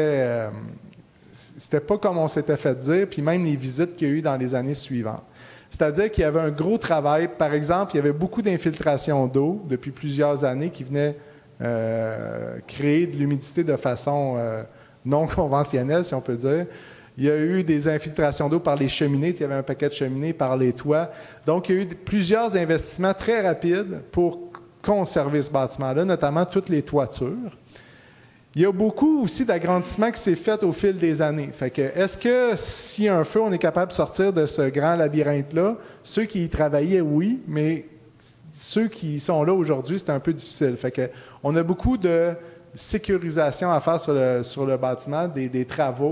pas comme on s'était fait dire, puis même les visites qu'il y a eu dans les années suivantes. C'est-à-dire qu'il y avait un gros travail. Par exemple, il y avait beaucoup d'infiltration d'eau depuis plusieurs années qui venaient créer de l'humidité de façon non conventionnelle, si on peut dire. Il y a eu des infiltrations d'eau par les cheminées. Il y avait un paquet de cheminées par les toits. Donc, il y a eu plusieurs investissements très rapides pour conserver ce bâtiment-là, notamment toutes les toitures. Il y a beaucoup aussi d'agrandissement qui s'est fait au fil des années. Fait que, est-ce que s'il y a un feu, on est capable de sortir de ce grand labyrinthe-là? Ceux qui y travaillaient, oui, mais ceux qui sont là aujourd'hui, c'est un peu difficile. Fait que, on a beaucoup de sécurisation à faire sur le bâtiment, des travaux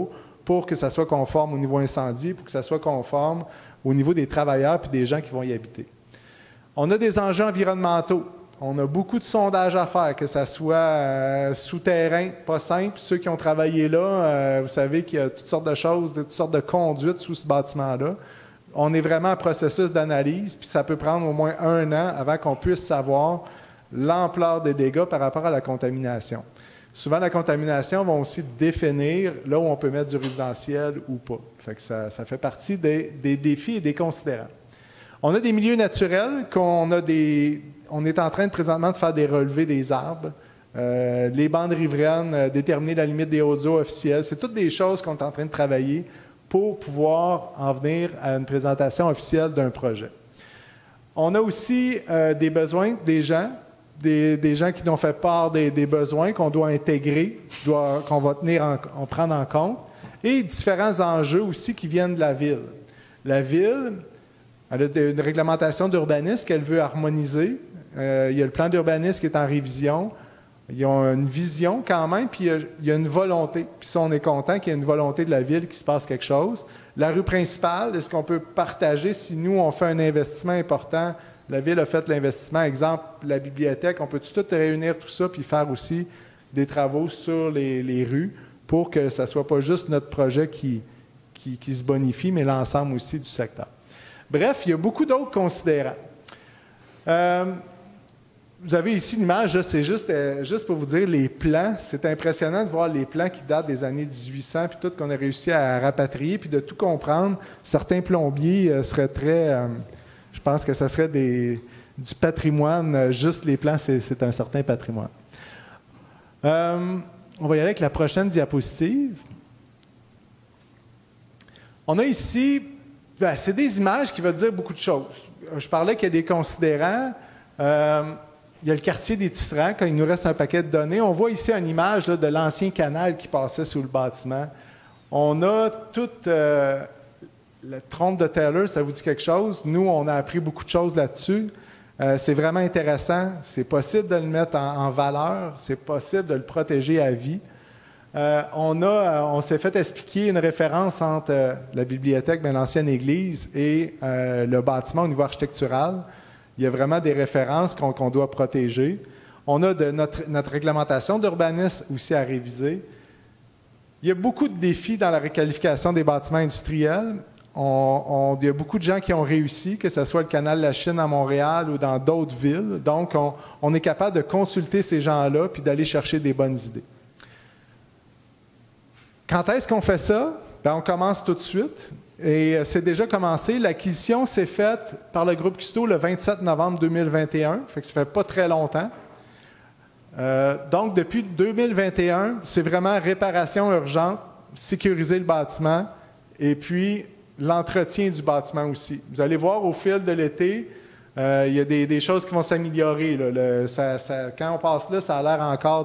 pour que ça soit conforme au niveau incendie, pour que ça soit conforme au niveau des travailleurs et des gens qui vont y habiter. On a des enjeux environnementaux. On a beaucoup de sondages à faire, que ce soit souterrain, pas simple. Ceux qui ont travaillé là, vous savez qu'il y a toutes sortes de choses, toutes sortes de conduites sous ce bâtiment-là. On est vraiment en processus d'analyse, puis ça peut prendre au moins 1 an avant qu'on puisse savoir l'ampleur des dégâts par rapport à la contamination. Souvent, la contamination va aussi définir là où on peut mettre du résidentiel ou pas. Fait que ça fait partie des défis et des considérants. On a des milieux naturels on est en train présentement de faire des relevés des arbres, les bandes riveraines, déterminer la limite des hautes eaux officielles. C'est toutes des choses qu'on est en train de travailler pour pouvoir en venir à une présentation officielle d'un projet. On a aussi des besoins des gens, des gens qui nous ont fait part des besoins qu'on doit intégrer, qu'on va prendre en compte, et différents enjeux aussi qui viennent de la ville. La ville, elle a une réglementation d'urbanisme qu'elle veut harmoniser. Il y a le plan d'urbanisme qui est en révision. Ils ont une vision quand même, puis il y a une volonté. Puis ça, on est content qu'il y ait une volonté de la ville qu'il se passe quelque chose. La rue principale, est-ce qu'on peut partager si nous, on fait un investissement important? La ville a fait l'investissement, exemple, la bibliothèque, on peut tout réunir tout ça puis faire aussi des travaux sur les rues pour que ça ne soit pas juste notre projet qui se bonifie, mais l'ensemble aussi du secteur. Bref, il y a beaucoup d'autres considérants. Vous avez ici l'image, c'est juste pour vous dire les plans. C'est impressionnant de voir les plans qui datent des années 1800, puis tout qu'on a réussi à rapatrier, puis de tout comprendre. Certains plombiers seraient très... je pense que ça serait du patrimoine. Juste les plans, c'est un certain patrimoine. On va y aller avec la prochaine diapositive. On a ici... c'est des images qui veulent dire beaucoup de choses. Je parlais qu'il y a des considérants. Il y a le quartier des tisserands, quand il nous reste un paquet de données. On voit ici une image là, de l'ancien canal qui passait sous le bâtiment. On a toute la trompe de Taylor, ça vous dit quelque chose? Nous, on a appris beaucoup de choses là-dessus. C'est vraiment intéressant. C'est possible de le mettre en valeur. C'est possible de le protéger à vie. On s'est fait expliquer une référence entre la bibliothèque, l'ancienne église, et le bâtiment au niveau architectural. Il y a vraiment des références qu'on doit protéger. On a notre réglementation d'urbanisme aussi à réviser. Il y a beaucoup de défis dans la requalification des bâtiments industriels. Il y a beaucoup de gens qui ont réussi, que ce soit le canal de la Chine à Montréal ou dans d'autres villes. Donc, on est capable de consulter ces gens-là puis d'aller chercher des bonnes idées. Quand est-ce qu'on fait ça? On commence tout de suite. Et c'est déjà commencé. L'acquisition s'est faite par le groupe Custeau le 27 novembre 2021. Ça ne fait pas très longtemps. Donc, depuis 2021, c'est vraiment réparation urgente, sécuriser le bâtiment et puis l'entretien du bâtiment aussi. Vous allez voir au fil de l'été, il y a des choses qui vont s'améliorer. Quand on passe là, ça a l'air encore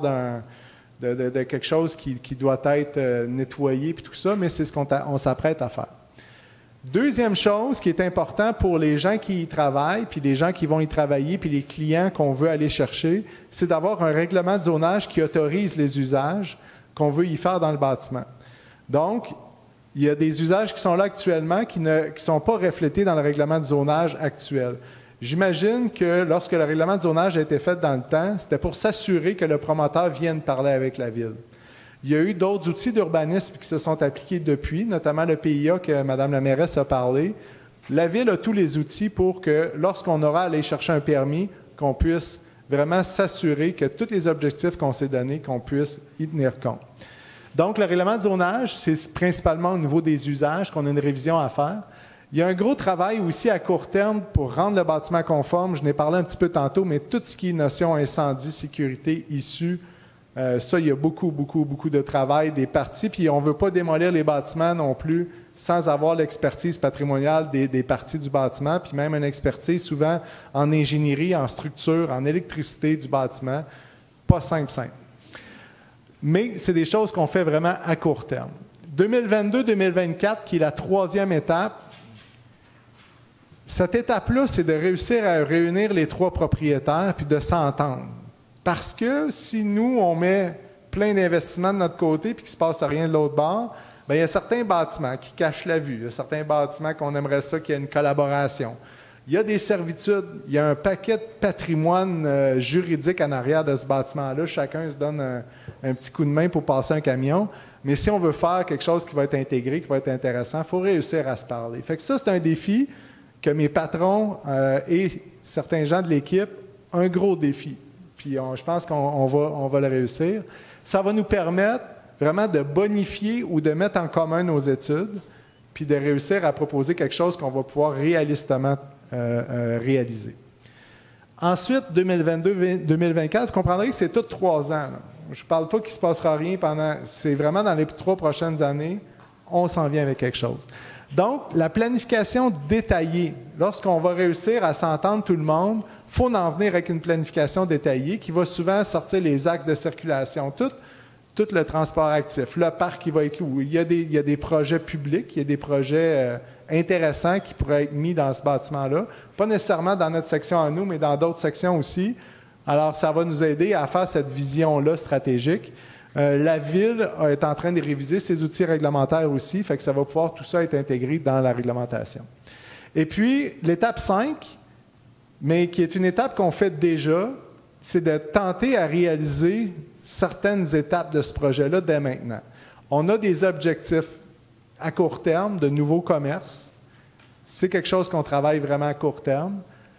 de quelque chose qui doit être nettoyé et tout ça, mais c'est ce qu'on s'apprête à faire. Deuxième chose qui est important pour les gens qui y travaillent, puis les gens qui vont y travailler, puis les clients qu'on veut aller chercher, c'est d'avoir un règlement de zonage qui autorise les usages qu'on veut y faire dans le bâtiment. Donc, il y a des usages qui sont là actuellement qui ne sont pas reflétés dans le règlement de zonage actuel. J'imagine que lorsque le règlement de zonage a été fait dans le temps, c'était pour s'assurer que le promoteur vienne parler avec la ville. Il y a eu d'autres outils d'urbanisme qui se sont appliqués depuis, notamment le PIA que Mme la mairesse a parlé. La ville a tous les outils pour que, lorsqu'on aura à aller chercher un permis, qu'on puisse vraiment s'assurer que tous les objectifs qu'on s'est donnés, qu'on puisse y tenir compte. Donc, le règlement de zonage, c'est principalement au niveau des usages qu'on a une révision à faire. Il y a un gros travail aussi à court terme pour rendre le bâtiment conforme. Je n'ai parlé un petit peu tantôt, mais tout ce qui est notion incendie, sécurité, issue, ça, il y a beaucoup de travail des parties. Puis on ne veut pas démolir les bâtiments non plus sans avoir l'expertise patrimoniale des parties du bâtiment, puis même une expertise souvent en ingénierie, en structure, en électricité du bâtiment. Pas simple. Mais c'est des choses qu'on fait vraiment à court terme. 2022-2024, qui est la troisième étape, cette étape-là, c'est de réussir à réunir les trois propriétaires puis de s'entendre. Parce que si nous, on met plein d'investissements de notre côté puis qu'il ne se passe rien de l'autre bord, bien, il y a certains bâtiments qui cachent la vue. Il y a certains bâtiments qu'on aimerait ça qu'il y ait une collaboration. Il y a des servitudes. Il y a un paquet de patrimoine juridique en arrière de ce bâtiment-là. Chacun se donne un petit coup de main pour passer un camion. Mais si on veut faire quelque chose qui va être intégré, qui va être intéressant, il faut réussir à se parler. Fait que ça, c'est un défi que mes patrons et certains gens de l'équipe, un gros défi. Puis je pense qu'on va le réussir. Ça va nous permettre vraiment de bonifier ou de mettre en commun nos études, puis de réussir à proposer quelque chose qu'on va pouvoir réalistement réaliser. Ensuite, 2022-2024, vous comprendrez que c'est tout 3 ans. Là. Je ne parle pas qu'il ne se passera rien pendant... C'est vraiment dans les 3 prochaines années, on s'en vient avec quelque chose. Donc, la planification détaillée, lorsqu'on va réussir à s'entendre tout le monde, il faut en venir avec une planification détaillée qui va souvent sortir les axes de circulation, tout le transport actif, le parc qui va être où. Il y a des projets publics, il y a des projets intéressants qui pourraient être mis dans ce bâtiment-là, pas nécessairement dans notre section à nous, mais dans d'autres sections aussi. Alors, ça va nous aider à faire cette vision-là stratégique. La Ville est en train de réviser ses outils réglementaires aussi, fait que ça va pouvoir tout ça être intégré dans la réglementation. Et puis, l'étape 5, mais qui est une étape qu'on fait déjà, c'est de tenter à réaliser certaines étapes de ce projet-là dès maintenant. On a des objectifs à court terme de nouveaux commerces. C'est quelque chose qu'on travaille vraiment à court terme.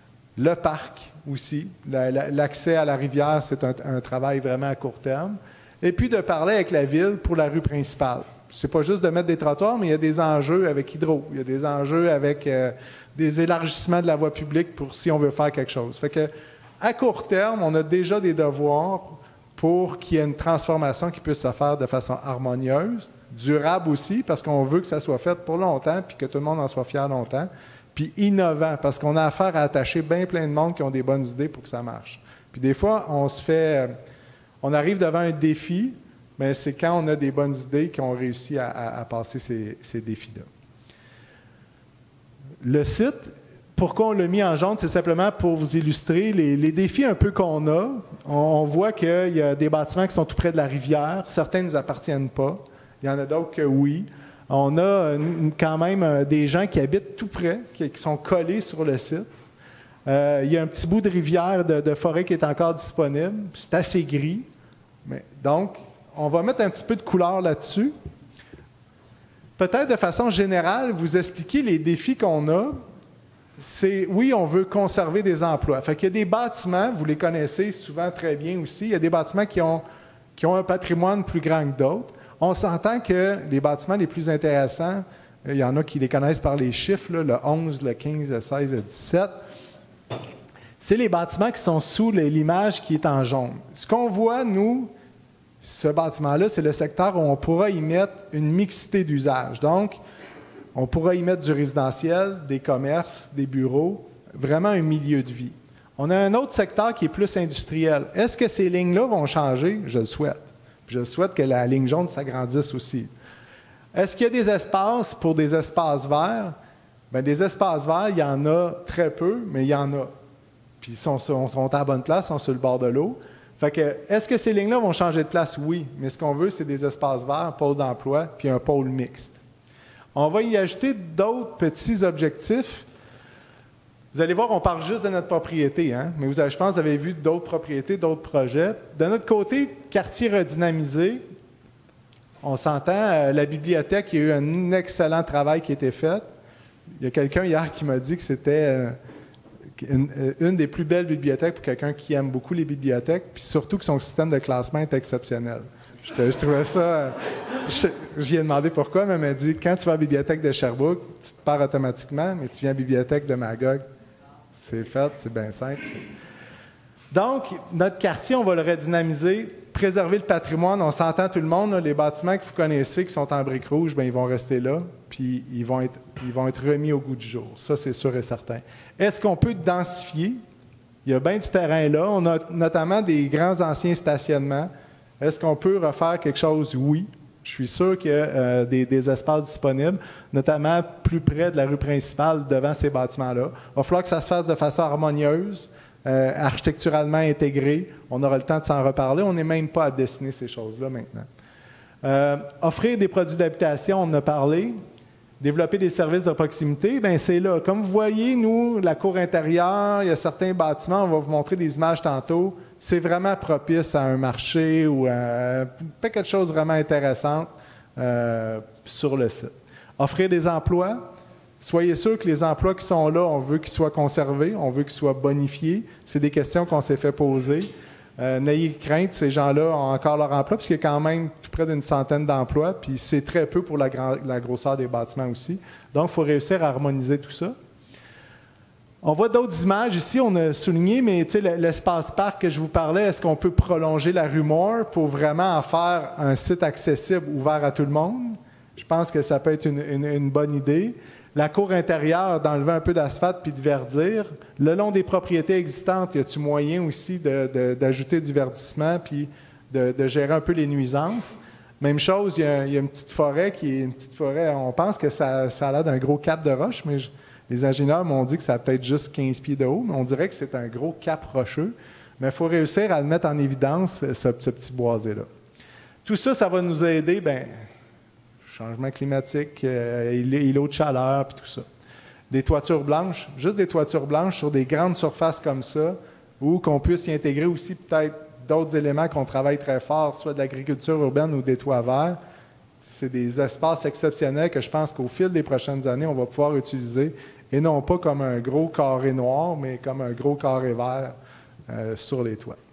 Le parc aussi, l'accès à la rivière, c'est un travail vraiment à court terme. Et puis de parler avec la Ville pour la rue principale. Ce n'est pas juste de mettre des trottoirs, mais il y a des enjeux avec Hydro. Il y a des enjeux avec des élargissements de la voie publique pour si on veut faire quelque chose. Fait que, à court terme, on a déjà des devoirs pour qu'il y ait une transformation qui puisse se faire de façon harmonieuse, durable aussi, parce qu'on veut que ça soit fait pour longtemps puis que tout le monde en soit fier longtemps, puis innovant, parce qu'on a affaire à attacher bien plein de monde qui ont des bonnes idées pour que ça marche. Puis des fois, on arrive devant un défi, mais c'est quand on a des bonnes idées qu'on réussit à passer ces défis-là. Le site, pourquoi on l'a mis en jaune, c'est simplement pour vous illustrer les défis un peu qu'on a. On voit qu'il y a des bâtiments qui sont tout près de la rivière. Certains ne nous appartiennent pas. Il y en a d'autres que oui. On a quand même des gens qui habitent tout près, qui sont collés sur le site. Il y a un petit bout de rivière, de forêt qui est encore disponible. C'est assez gris. Donc, on va mettre un petit peu de couleur là-dessus. Peut-être de façon générale, vous expliquer les défis qu'on a. C'est, oui, on veut conserver des emplois. Fait qu'il y a des bâtiments, vous les connaissez souvent très bien aussi, il y a des bâtiments qui ont un patrimoine plus grand que d'autres. On s'entend que les bâtiments les plus intéressants, il y en a qui les connaissent par les chiffres, là, le 11, le 15, le 16, le 17. C'est les bâtiments qui sont sous l'image qui est en jaune. Ce qu'on voit, nous, ce bâtiment-là, c'est le secteur où on pourra y mettre une mixité d'usages. Donc, on pourra y mettre du résidentiel, des commerces, des bureaux, vraiment un milieu de vie. On a un autre secteur qui est plus industriel. Est-ce que ces lignes-là vont changer? Je le souhaite. Puis je souhaite que la ligne jaune s'agrandisse aussi. Est-ce qu'il y a des espaces pour des espaces verts? Bien, des espaces verts, il y en a très peu, mais il y en a. Puis ils sont à la bonne place, ils sont sur le bord de l'eau. Fait que, est-ce que ces lignes-là vont changer de place? Oui. Mais ce qu'on veut, c'est des espaces verts, un pôle d'emploi, puis un pôle mixte. On va y ajouter d'autres petits objectifs. Vous allez voir, on parle juste de notre propriété, hein? Mais je pense que vous avez vu d'autres propriétés, d'autres projets. De notre côté, quartier redynamisé, on s'entend, la bibliothèque, il y a eu un excellent travail qui a été fait. Il y a quelqu'un hier qui m'a dit que c'était une des plus belles bibliothèques pour quelqu'un qui aime beaucoup les bibliothèques, puis surtout que son système de classement est exceptionnel. Je trouvais ça... J'y ai demandé pourquoi, mais elle m'a dit, quand tu vas à la bibliothèque de Sherbrooke, tu te pars automatiquement, mais tu viens à la bibliothèque de Magog. C'est fait, c'est bien simple. Donc, notre quartier, on va le redynamiser, préserver le patrimoine. On s'entend tout le monde, là, les bâtiments que vous connaissez qui sont en briques rouges, bien, ils vont rester là, puis ils vont être remis au goût du jour. Ça, c'est sûr et certain. Est-ce qu'on peut densifier? Il y a bien du terrain là. On a notamment des grands anciens stationnements. Est-ce qu'on peut refaire quelque chose? Oui. Je suis sûr qu'il y a des espaces disponibles, notamment plus près de la rue principale, devant ces bâtiments-là. Il va falloir que ça se fasse de façon harmonieuse, architecturalement intégrée. On aura le temps de s'en reparler. On n'est même pas à dessiner ces choses-là maintenant. Offrir des produits d'habitation, on en a parlé. Développer des services de proximité, bien c'est là. Comme vous voyez, nous, la cour intérieure, il y a certains bâtiments, on va vous montrer des images tantôt. C'est vraiment propice à un marché ou à quelque chose de vraiment intéressant sur le site. Offrir des emplois. Soyez sûr que les emplois qui sont là, on veut qu'ils soient conservés, on veut qu'ils soient bonifiés. C'est des questions qu'on s'est fait poser. N'ayez crainte, ces gens-là ont encore leur emploi, puisqu'il y a quand même plus près d'une centaine d'emplois, puis c'est très peu pour la grosseur des bâtiments aussi. Donc, il faut réussir à harmoniser tout ça. On voit d'autres images ici, on a souligné, mais l'espace-parc que je vous parlais, est-ce qu'on peut prolonger la rue Moore pour vraiment en faire un site accessible, ouvert à tout le monde? Je pense que ça peut être une bonne idée. La cour intérieure, d'enlever un peu d'asphalte puis de verdir. Le long des propriétés existantes, y a-t-il moyen aussi d'ajouter du verdissement puis de gérer un peu les nuisances? Même chose, il y a une petite forêt qui est une petite forêt. On pense que ça a l'air d'un gros cap de roche, mais les ingénieurs m'ont dit que ça a peut-être juste 15 pieds de haut, mais on dirait que c'est un gros cap rocheux. Mais il faut réussir à le mettre en évidence, ce petit boisé-là. Tout ça, ça va nous aider, changement climatique, îlots de chaleur, puis tout ça. Des toitures blanches, juste des toitures blanches sur des grandes surfaces comme ça, ou qu'on puisse y intégrer aussi peut-être d'autres éléments qu'on travaille très fort, soit de l'agriculture urbaine ou des toits verts. C'est des espaces exceptionnels que je pense qu'au fil des prochaines années, on va pouvoir utiliser, et non pas comme un gros carré noir, mais comme un gros carré vert sur les toits.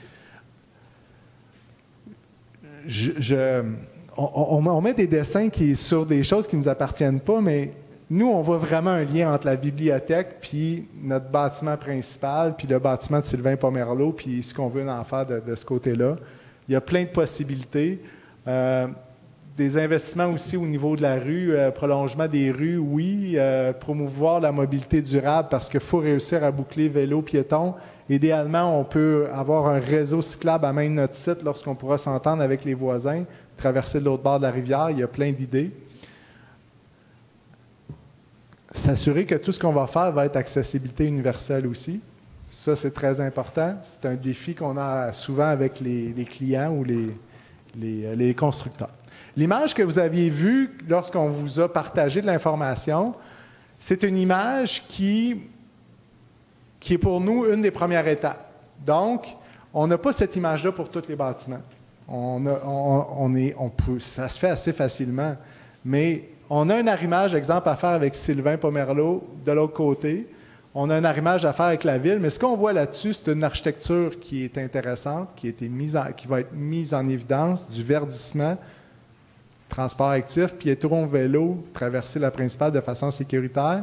On met des dessins sur des choses qui ne nous appartiennent pas, mais nous, on voit vraiment un lien entre la bibliothèque puis notre bâtiment principal, puis le bâtiment de Sylvain Pomerleau, puis ce qu'on veut en faire de ce côté-là. Il y a plein de possibilités. Des investissements aussi au niveau de la rue, prolongement des rues, oui. Promouvoir la mobilité durable parce qu'il faut réussir à boucler vélo, piéton. Idéalement, on peut avoir un réseau cyclable à même notre site lorsqu'on pourra s'entendre avec les voisins, traverser de l'autre bord de la rivière. Il y a plein d'idées. S'assurer que tout ce qu'on va faire va être accessibilité universelle aussi. Ça, c'est très important. C'est un défi qu'on a souvent avec les clients ou les constructeurs. L'image que vous aviez vue lorsqu'on vous a partagé de l'information, c'est une image qui est pour nous une des premières étapes. Donc, on n'a pas cette image-là pour tous les bâtiments. Ça se fait assez facilement, mais on a un arrimage, exemple, à faire avec Sylvain Pomerleau de l'autre côté. On a un arrimage à faire avec la ville, mais ce qu'on voit là-dessus, c'est une architecture qui est intéressante, qui va être mise en évidence, du verdissement, transport actif, piéton, vélo, traverser la principale de façon sécuritaire.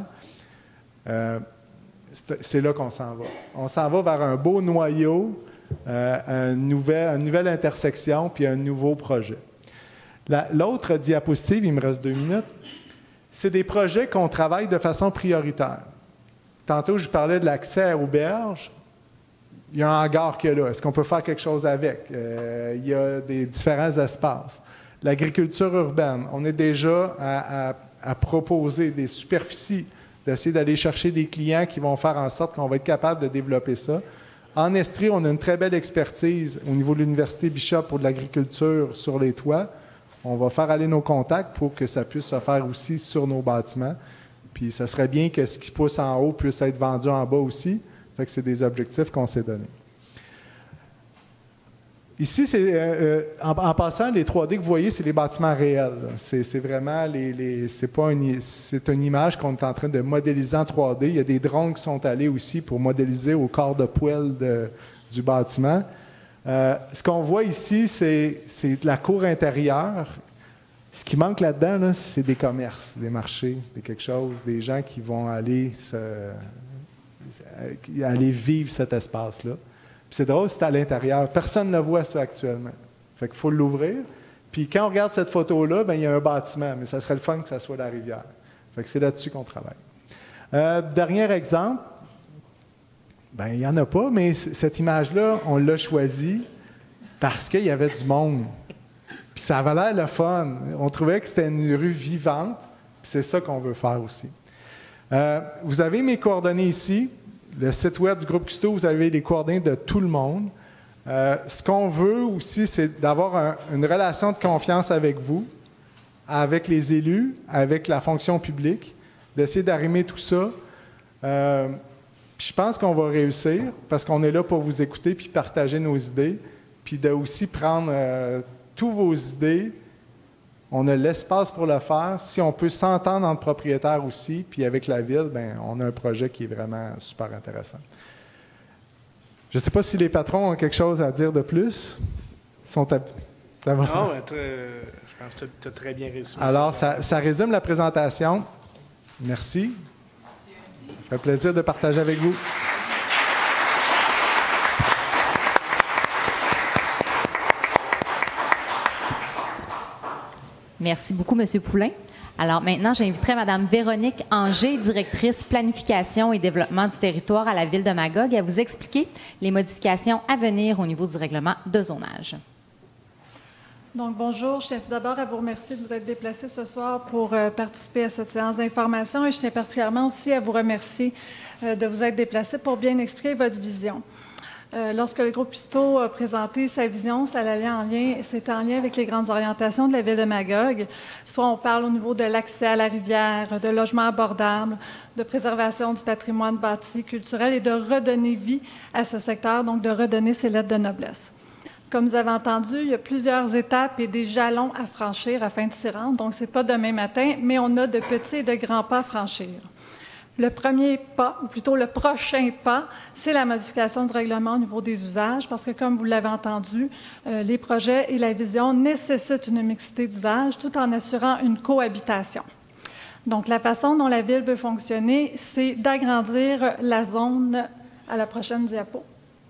C'est là qu'on s'en va. On s'en va vers un beau noyau, une nouvelle intersection, puis un nouveau projet. L'autre diapositive, il me reste 2 minutes, c'est des projets qu'on travaille de façon prioritaire. Tantôt, je parlais de l'accès à auberge. Il y a un hangar qui est là. Est-ce qu'on peut faire quelque chose avec? Il y a des différents espaces. L'agriculture urbaine, on est déjà à proposer des superficies, d'essayer d'aller chercher des clients qui vont faire en sorte qu'on va être capable de développer ça. En Estrie, on a une très belle expertise au niveau de l'Université Bishop pour de l'agriculture sur les toits. On va faire aller nos contacts pour que ça puisse se faire aussi sur nos bâtiments. Puis, ça serait bien que ce qui pousse en haut puisse être vendu en bas aussi. Fait que c'est des objectifs qu'on s'est donnés. Ici, en passant, les 3D que vous voyez, c'est les bâtiments réels. C'est vraiment c'est une image qu'on est en train de modéliser en 3D. Il y a des drones qui sont allés aussi pour modéliser au corps de poêle du bâtiment. Ce qu'on voit ici, c'est de la cour intérieure. Ce qui manque là-dedans, là, c'est des commerces, des marchés, quelque chose, des gens qui vont aller vivre cet espace-là. Puis c'est drôle, c'est à l'intérieur. Personne ne voit ça actuellement. Fait qu'il faut l'ouvrir. Puis quand on regarde cette photo-là, bien, il y a un bâtiment, mais ça serait le fun que ça soit la rivière. Fait que c'est là-dessus qu'on travaille. Dernier exemple, bien, il n'y en a pas, mais cette image-là, on l'a choisie parce qu'il y avait du monde. Puis ça avait l'air le fun. On trouvait que c'était une rue vivante, puis c'est ça qu'on veut faire aussi. Vous avez mes coordonnées ici. Le site web du groupe Custo, vous avez les coordonnées de tout le monde. Ce qu'on veut aussi, c'est d'avoir une relation de confiance avec vous, avec les élus, avec la fonction publique, d'essayer d'arrimer tout ça. Puis je pense qu'on va réussir parce qu'on est là pour vous écouter puis partager nos idées, puis de aussi prendre toutes vos idées. On a l'espace pour le faire. Si on peut s'entendre entre propriétaires aussi, puis avec la ville, bien, on a un projet qui est vraiment super intéressant. Je ne sais pas si les patrons ont quelque chose à dire de plus. Ça va? Non, je pense que tu as très bien résumé. Alors, ça résume la présentation. Merci. Ça fait plaisir de partager avec vous. Merci beaucoup, M. Poulain. Alors maintenant, j'inviterai Mme Véronique Anger, directrice planification et développement du territoire à la Ville de Magog, à vous expliquer les modifications à venir au niveau du règlement de zonage. Donc, bonjour. Je tiens tout d'abord à vous remercier de vous être déplacés ce soir pour participer à cette séance d'information et je tiens particulièrement aussi à vous remercier de vous être déplacés pour bien expliquer votre vision. Lorsque le groupe Custeau a présenté sa vision, c'était en lien avec les grandes orientations de la Ville de Magog. Soit on parle au niveau de l'accès à la rivière, de logements abordables, de préservation du patrimoine bâti, culturel et de redonner vie à ce secteur, donc de redonner ses lettres de noblesse. Comme vous avez entendu, il y a plusieurs étapes et des jalons à franchir afin de s'y rendre. Donc, ce n'est pas demain matin, mais on a de petits et de grands pas à franchir. Le premier pas, ou plutôt le prochain pas, c'est la modification du règlement au niveau des usages, parce que, comme vous l'avez entendu, les projets et la vision nécessitent une mixité d'usages tout en assurant une cohabitation. Donc, la façon dont la Ville veut fonctionner, c'est d'agrandir la zone à la prochaine diapo.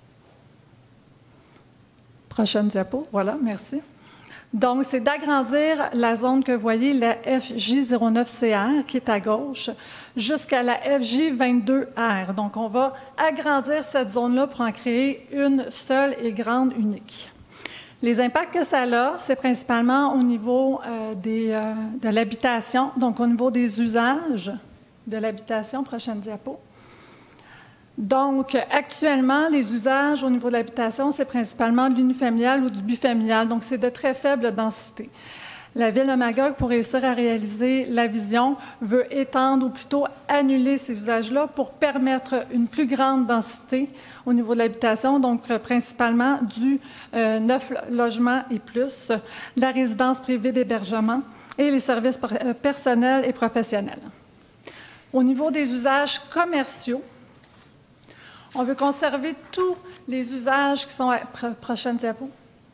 Prochaine diapo, voilà, merci. Donc, c'est d'agrandir la zone que vous voyez, la FJ09CR, qui est à gauche, jusqu'à la FJ22R. Donc, on va agrandir cette zone-là pour en créer une seule et grande unique. Les impacts que ça a, c'est principalement au niveau de l'habitation, donc au niveau des usages de l'habitation. Prochaine diapo. Donc, actuellement, les usages au niveau de l'habitation, c'est principalement de l'unifamilial ou du bifamilial. Donc, c'est de très faible densité. La Ville de Magog, pour réussir à réaliser la vision, veut étendre ou plutôt annuler ces usages-là pour permettre une plus grande densité au niveau de l'habitation, donc principalement du 9 logements et plus, la résidence privée d'hébergement et les services personnels et professionnels. Au niveau des usages commerciaux, on veut conserver tous les usages qui sont à prochaine diapo.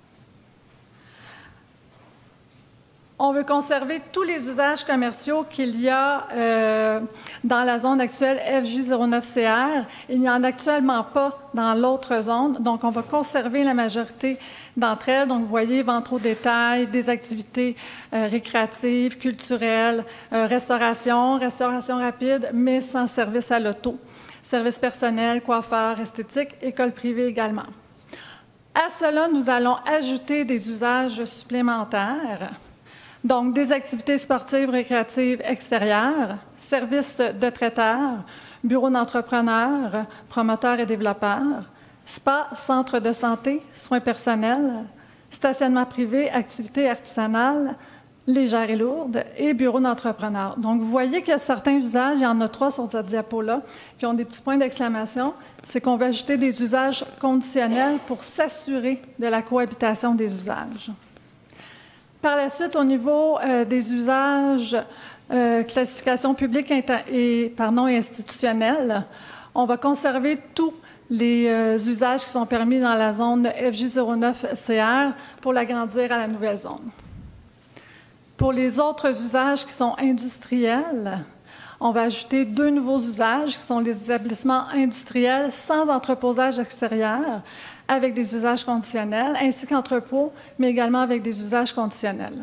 On veut conserver tous les usages commerciaux qu'il y a dans la zone actuelle FJ09CR. Il n'y en a actuellement pas dans l'autre zone, donc on va conserver la majorité d'entre elles. Donc, vous voyez, vente au détail, des activités récréatives, culturelles, restauration rapide, mais sans service à l'auto. Services personnels, coiffeurs, esthétique, écoles privées également. À cela, nous allons ajouter des usages supplémentaires, donc des activités sportives, récréatives extérieures, services de traiteurs, bureaux d'entrepreneurs, promoteurs et développeurs, spa, centres de santé, soins personnels, stationnement privé, activités artisanales, légères et lourdes, et bureaux d'entrepreneurs. Donc, vous voyez qu'il y a certains usages, il y en a 3 sur cette diapo-là, qui ont des petits points d'exclamation. C'est qu'on va ajouter des usages conditionnels pour s'assurer de la cohabitation des usages. Par la suite, au niveau des usages classification publique et institutionnelle, on va conserver tous les usages qui sont permis dans la zone FJ09CR pour l'agrandir à la nouvelle zone. Pour les autres usages qui sont industriels, on va ajouter 2 nouveaux usages qui sont les établissements industriels sans entreposage extérieur avec des usages conditionnels, ainsi qu'entrepôts, mais également avec des usages conditionnels.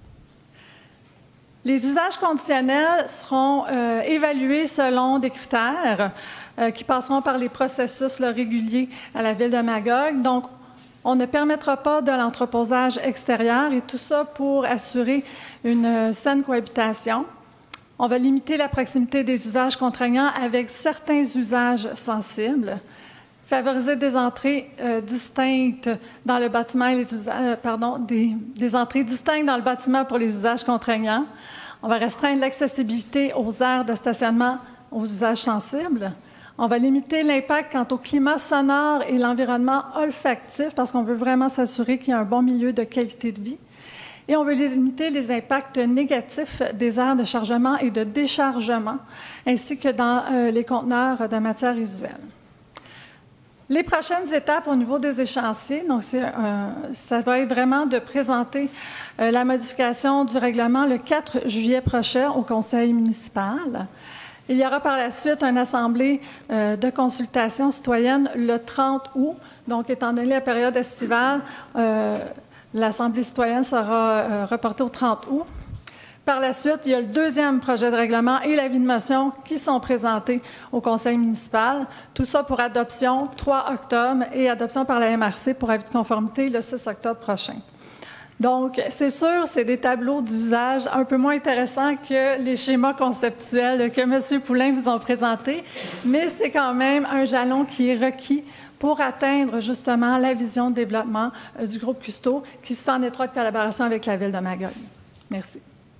Les usages conditionnels seront évalués selon des critères qui passeront par les processus réguliers à la Ville de Magog. Donc, on ne permettra pas de l'entreposage extérieur et tout ça pour assurer une saine cohabitation. On va limiter la proximité des usages contraignants avec certains usages sensibles, favoriser des entrées distinctes dans le bâtiment et des entrées distinctes dans le bâtiment pour les usages contraignants. On va restreindre l'accessibilité aux aires de stationnement aux usages sensibles. On va limiter l'impact quant au climat sonore et l'environnement olfactif parce qu'on veut vraiment s'assurer qu'il y a un bon milieu de qualité de vie. Et on veut limiter les impacts négatifs des aires de chargement et de déchargement, ainsi que dans les conteneurs de matière résiduelle. Les prochaines étapes au niveau des échéanciers, donc ça va être vraiment de présenter la modification du règlement le 4 juillet prochain au conseil municipal. Il y aura par la suite une assemblée de consultation citoyenne le 30 août. Donc, étant donné la période estivale, l'assemblée citoyenne sera reportée au 30 août. Par la suite, il y a le deuxième projet de règlement et l'avis de motion qui sont présentés au conseil municipal. Tout ça pour adoption 3 octobre et adoption par la MRC pour avis de conformité le 6 octobre prochain. Donc, c'est sûr, c'est des tableaux d'usage un peu moins intéressants que les schémas conceptuels que M. Poulain vous ont présentés, mais c'est quand même un jalon qui est requis pour atteindre justement la vision de développement du groupe Cousteau qui se fait en étroite collaboration avec la Ville de Magog. Merci.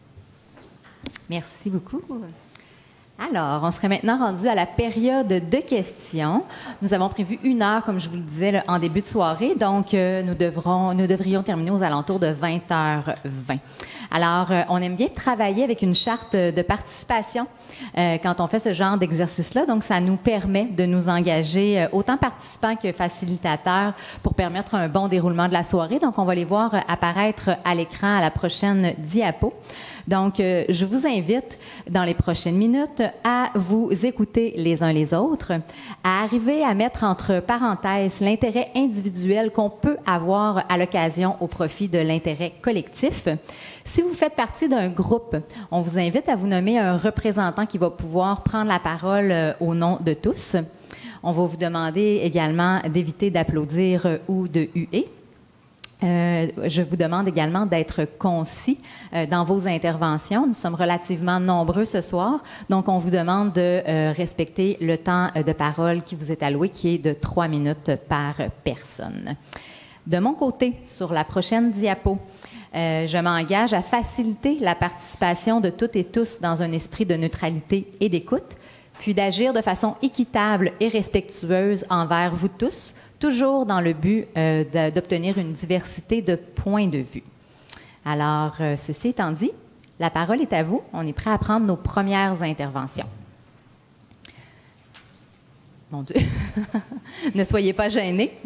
Merci beaucoup. Alors, on serait maintenant rendu à la période de questions. Nous avons prévu 1 heure, comme je vous le disais, en début de soirée, donc nous devrions terminer aux alentours de 20h20. Alors, on aime bien travailler avec une charte de participation quand on fait ce genre d'exercice-là. Donc, ça nous permet de nous engager autant participants que facilitateurs pour permettre un bon déroulement de la soirée. Donc, on va les voir apparaître à l'écran à la prochaine diapo. Donc, je vous invite, dans les prochaines minutes, à vous écouter les uns les autres, à arriver à mettre entre parenthèses l'intérêt individuel qu'on peut avoir à l'occasion au profit de l'intérêt collectif. Si vous faites partie d'un groupe, on vous invite à vous nommer un représentant qui va pouvoir prendre la parole au nom de tous. On va vous demander également d'éviter d'applaudir ou de huer. Je vous demande également d'être concis dans vos interventions. Nous sommes relativement nombreux ce soir, donc on vous demande de respecter le temps de parole qui vous est alloué, qui est de 3 minutes par personne. De mon côté, sur la prochaine diapo, je m'engage à faciliter la participation de toutes et tous dans un esprit de neutralité et d'écoute, puis d'agir de façon équitable et respectueuse envers vous tous, toujours dans le but d'obtenir une diversité de points de vue. Alors, ceci étant dit, la parole est à vous. On est prêt à prendre nos premières interventions. Mon Dieu, ne soyez pas gênés.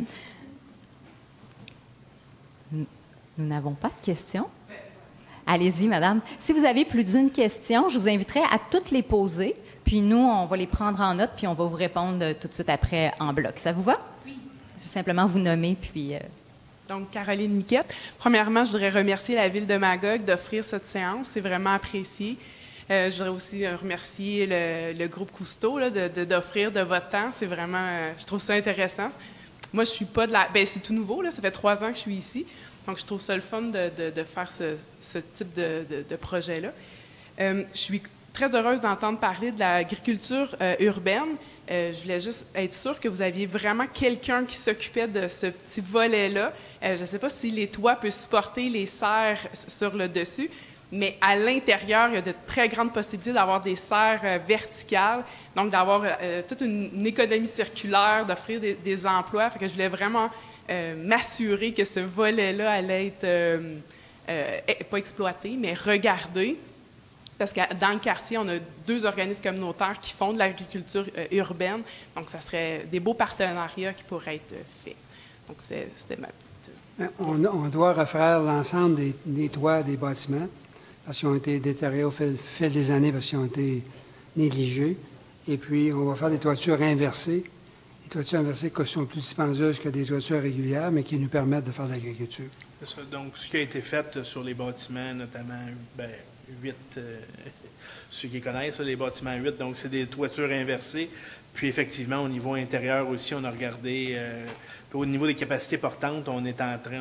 Nous n'avons pas de questions. Allez-y, madame. Si vous avez plus d'une question, je vous inviterai à toutes les poser, puis nous, on va les prendre en note, puis on va vous répondre tout de suite après en bloc. Ça vous va? Oui. Je vais simplement vous nommer, puis... Donc, Caroline Niquette. Premièrement, je voudrais remercier la Ville de Magog d'offrir cette séance. C'est vraiment apprécié. Je voudrais aussi remercier le groupe Cousteau d'offrir de votre temps. C'est vraiment... je trouve ça intéressant. Moi, je suis pas de la... Bien, c'est tout nouveau, là. Ça fait 3 ans que je suis ici. Donc, je trouve ça le fun de faire ce type de projet-là. Je suis très heureuse d'entendre parler de l'agriculture urbaine. Je voulais juste être sûre que vous aviez vraiment quelqu'un qui s'occupait de ce petit volet-là. Je ne sais pas si les toits peuvent supporter les serres sur le dessus, mais à l'intérieur, il y a de très grandes possibilités d'avoir des serres verticales, donc d'avoir toute une économie circulaire, d'offrir des emplois. Fait que je voulais vraiment m'assurer que ce volet-là allait être, pas exploité, mais regardé. Parce que dans le quartier, on a 2 organismes communautaires qui font de l'agriculture urbaine. Donc, ça serait des beaux partenariats qui pourraient être faits. Donc, c'était ma petite... On doit refaire l'ensemble des toits des bâtiments parce qu'ils ont été détériorés au fil des années parce qu'ils ont été négligés. Et puis, on va faire des toitures inversées. Des toitures inversées qui sont plus dispendieuses que des toitures régulières, mais qui nous permettent de faire de l'agriculture. C'est ça. Donc, ce qui a été fait sur les bâtiments, notamment... 8, ceux qui connaissent, les bâtiments 8, donc c'est des toitures inversées. Puis effectivement, au niveau intérieur aussi, on a regardé, au niveau des capacités portantes, on est en train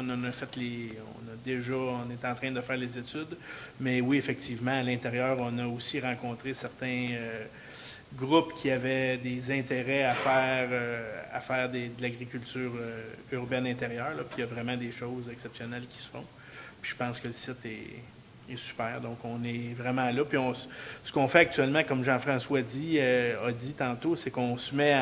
de faire les études. Mais oui, effectivement, à l'intérieur, on a aussi rencontré certains groupes qui avaient des intérêts à faire de l'agriculture urbaine intérieure. Là, puis il y a vraiment des choses exceptionnelles qui se font. Puis je pense que le site est super. Donc, on est vraiment là. Puis ce qu'on fait actuellement, comme Jean-François a dit tantôt, c'est qu'on se met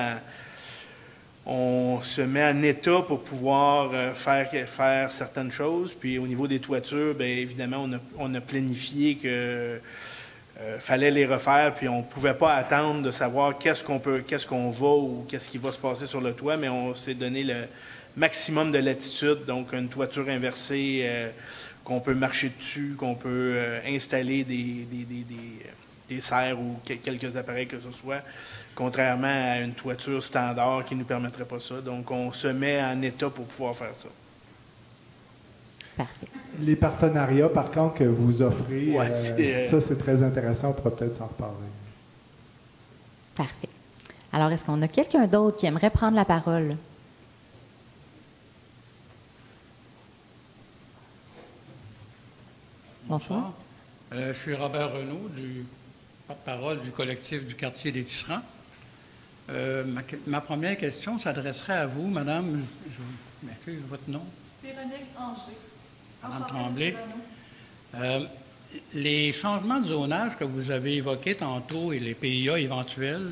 en état pour pouvoir faire certaines choses. Puis au niveau des toitures, bien évidemment, on a planifié que fallait les refaire, puis on ne pouvait pas attendre de savoir qu'est-ce qu'on va ou qu'est-ce qui va se passer sur le toit, mais on s'est donné le maximum de latitude, donc une toiture inversée qu'on peut marcher dessus, qu'on peut installer des serres ou quelques appareils que ce soit, contrairement à une toiture standard qui ne nous permettrait pas ça. Donc, on se met en état pour pouvoir faire ça. Parfait. Les partenariats, par contre, que vous offrez, Ouais, ça, c'est très intéressant. On pourra peut-être s'en reparler. Parfait. Alors, est-ce qu'on a quelqu'un d'autre qui aimerait prendre la parole? Bonsoir. Je suis Robert Renaud, du porte-parole du collectif du quartier des Tisserands. Ma première question s'adresserait à vous, Madame. Je vous m'excuse, votre nom? Véronique Anger. Madame Tremblay. Les changements de zonage que vous avez évoqués tantôt et les PIA éventuels,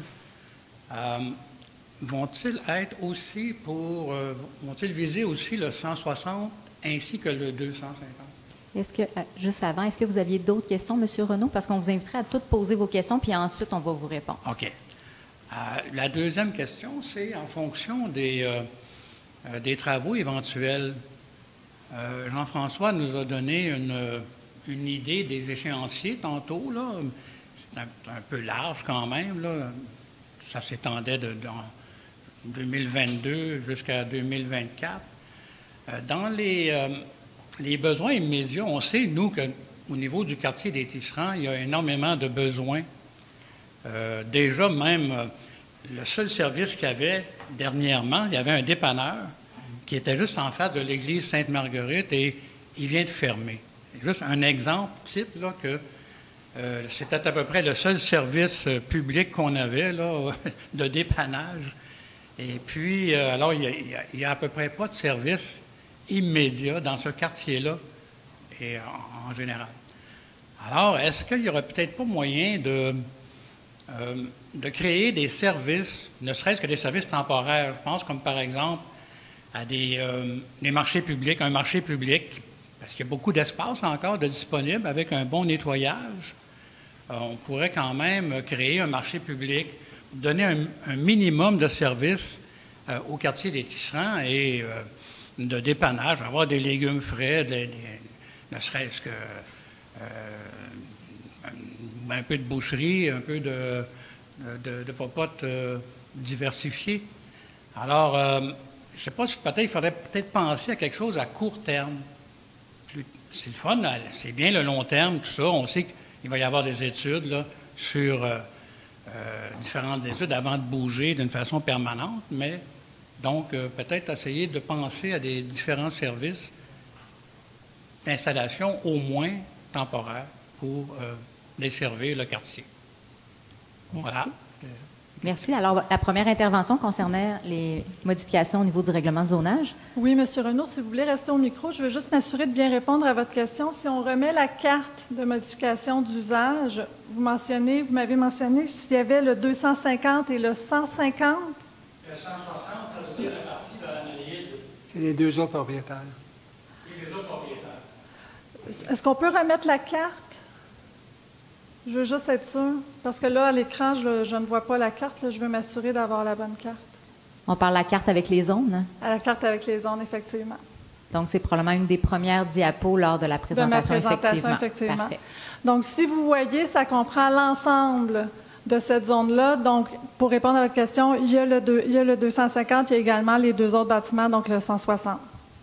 vont-ils être aussi vont-ils viser aussi le 160 ainsi que le 250? Est-ce que, juste avant, est-ce que vous aviez d'autres questions, M. Renaud? Parce qu'on vous inviterait à toutes poser vos questions, puis ensuite, on va vous répondre. OK. La deuxième question, c'est en fonction des travaux éventuels. Jean-François nous a donné une idée des échéanciers tantôt, là. C'est un peu large quand même, là. Ça s'étendait de 2022 jusqu'à 2024. Dans les besoins immédiats, on sait, nous, qu'au niveau du quartier des Tisserands, il y a énormément de besoins. Déjà, même, le seul service qu'il y avait dernièrement, il y avait un dépanneur qui était juste en face de l'église Sainte-Marguerite et il vient de fermer. Juste un exemple type, là, que c'était à peu près le seul service public qu'on avait, là, de dépannage. Et puis, alors, il n'y a à peu près pas de service immédiat dans ce quartier-là et en général. Alors, est-ce qu'il n'y aurait peut-être pas moyen de créer des services, ne serait-ce que des services temporaires? Je pense comme par exemple à des marchés publics, un marché public, parce qu'il y a beaucoup d'espace encore de disponible avec un bon nettoyage. On pourrait quand même créer un marché public, donner un minimum de services au quartier des Tisserands et de dépannage, avoir des légumes frais, ne serait-ce que un peu de boucherie, un peu de popote diversifiée. Alors, je ne sais pas si peut-être il faudrait peut-être penser à quelque chose à court terme. C'est le fun, c'est bien le long terme, tout ça. On sait qu'il va y avoir des études là, sur différentes études avant de bouger d'une façon permanente, mais donc peut-être essayer de penser à des différents services d'installation au moins temporaires pour desservir le quartier. Merci. Voilà. Merci. Alors, la première intervention concernait les modifications au niveau du règlement de zonage. Oui, M. Renaud, si vous voulez rester au micro, je veux juste m'assurer de bien répondre à votre question. Si on remet la carte de modification d'usage, vous m'avez mentionné s'il y avait le 250 et le 150. Le 160, ça veut dire la partie de l'analyse. C'est les deux autres propriétaires. Et les autres propriétaires. Est-ce qu'on peut remettre la carte? Je veux juste être sûre, parce que là, à l'écran, je ne vois pas la carte. Là, je veux m'assurer d'avoir la bonne carte. On parle de la carte avec les zones. Hein? À la carte avec les zones, effectivement. Donc, c'est probablement une des premières diapos lors de la présentation, de ma présentation, effectivement. Parfait. Donc, si vous voyez, ça comprend l'ensemble de cette zone-là. Donc, pour répondre à votre question, il y a le 250, il y a également les deux autres bâtiments, donc le 160.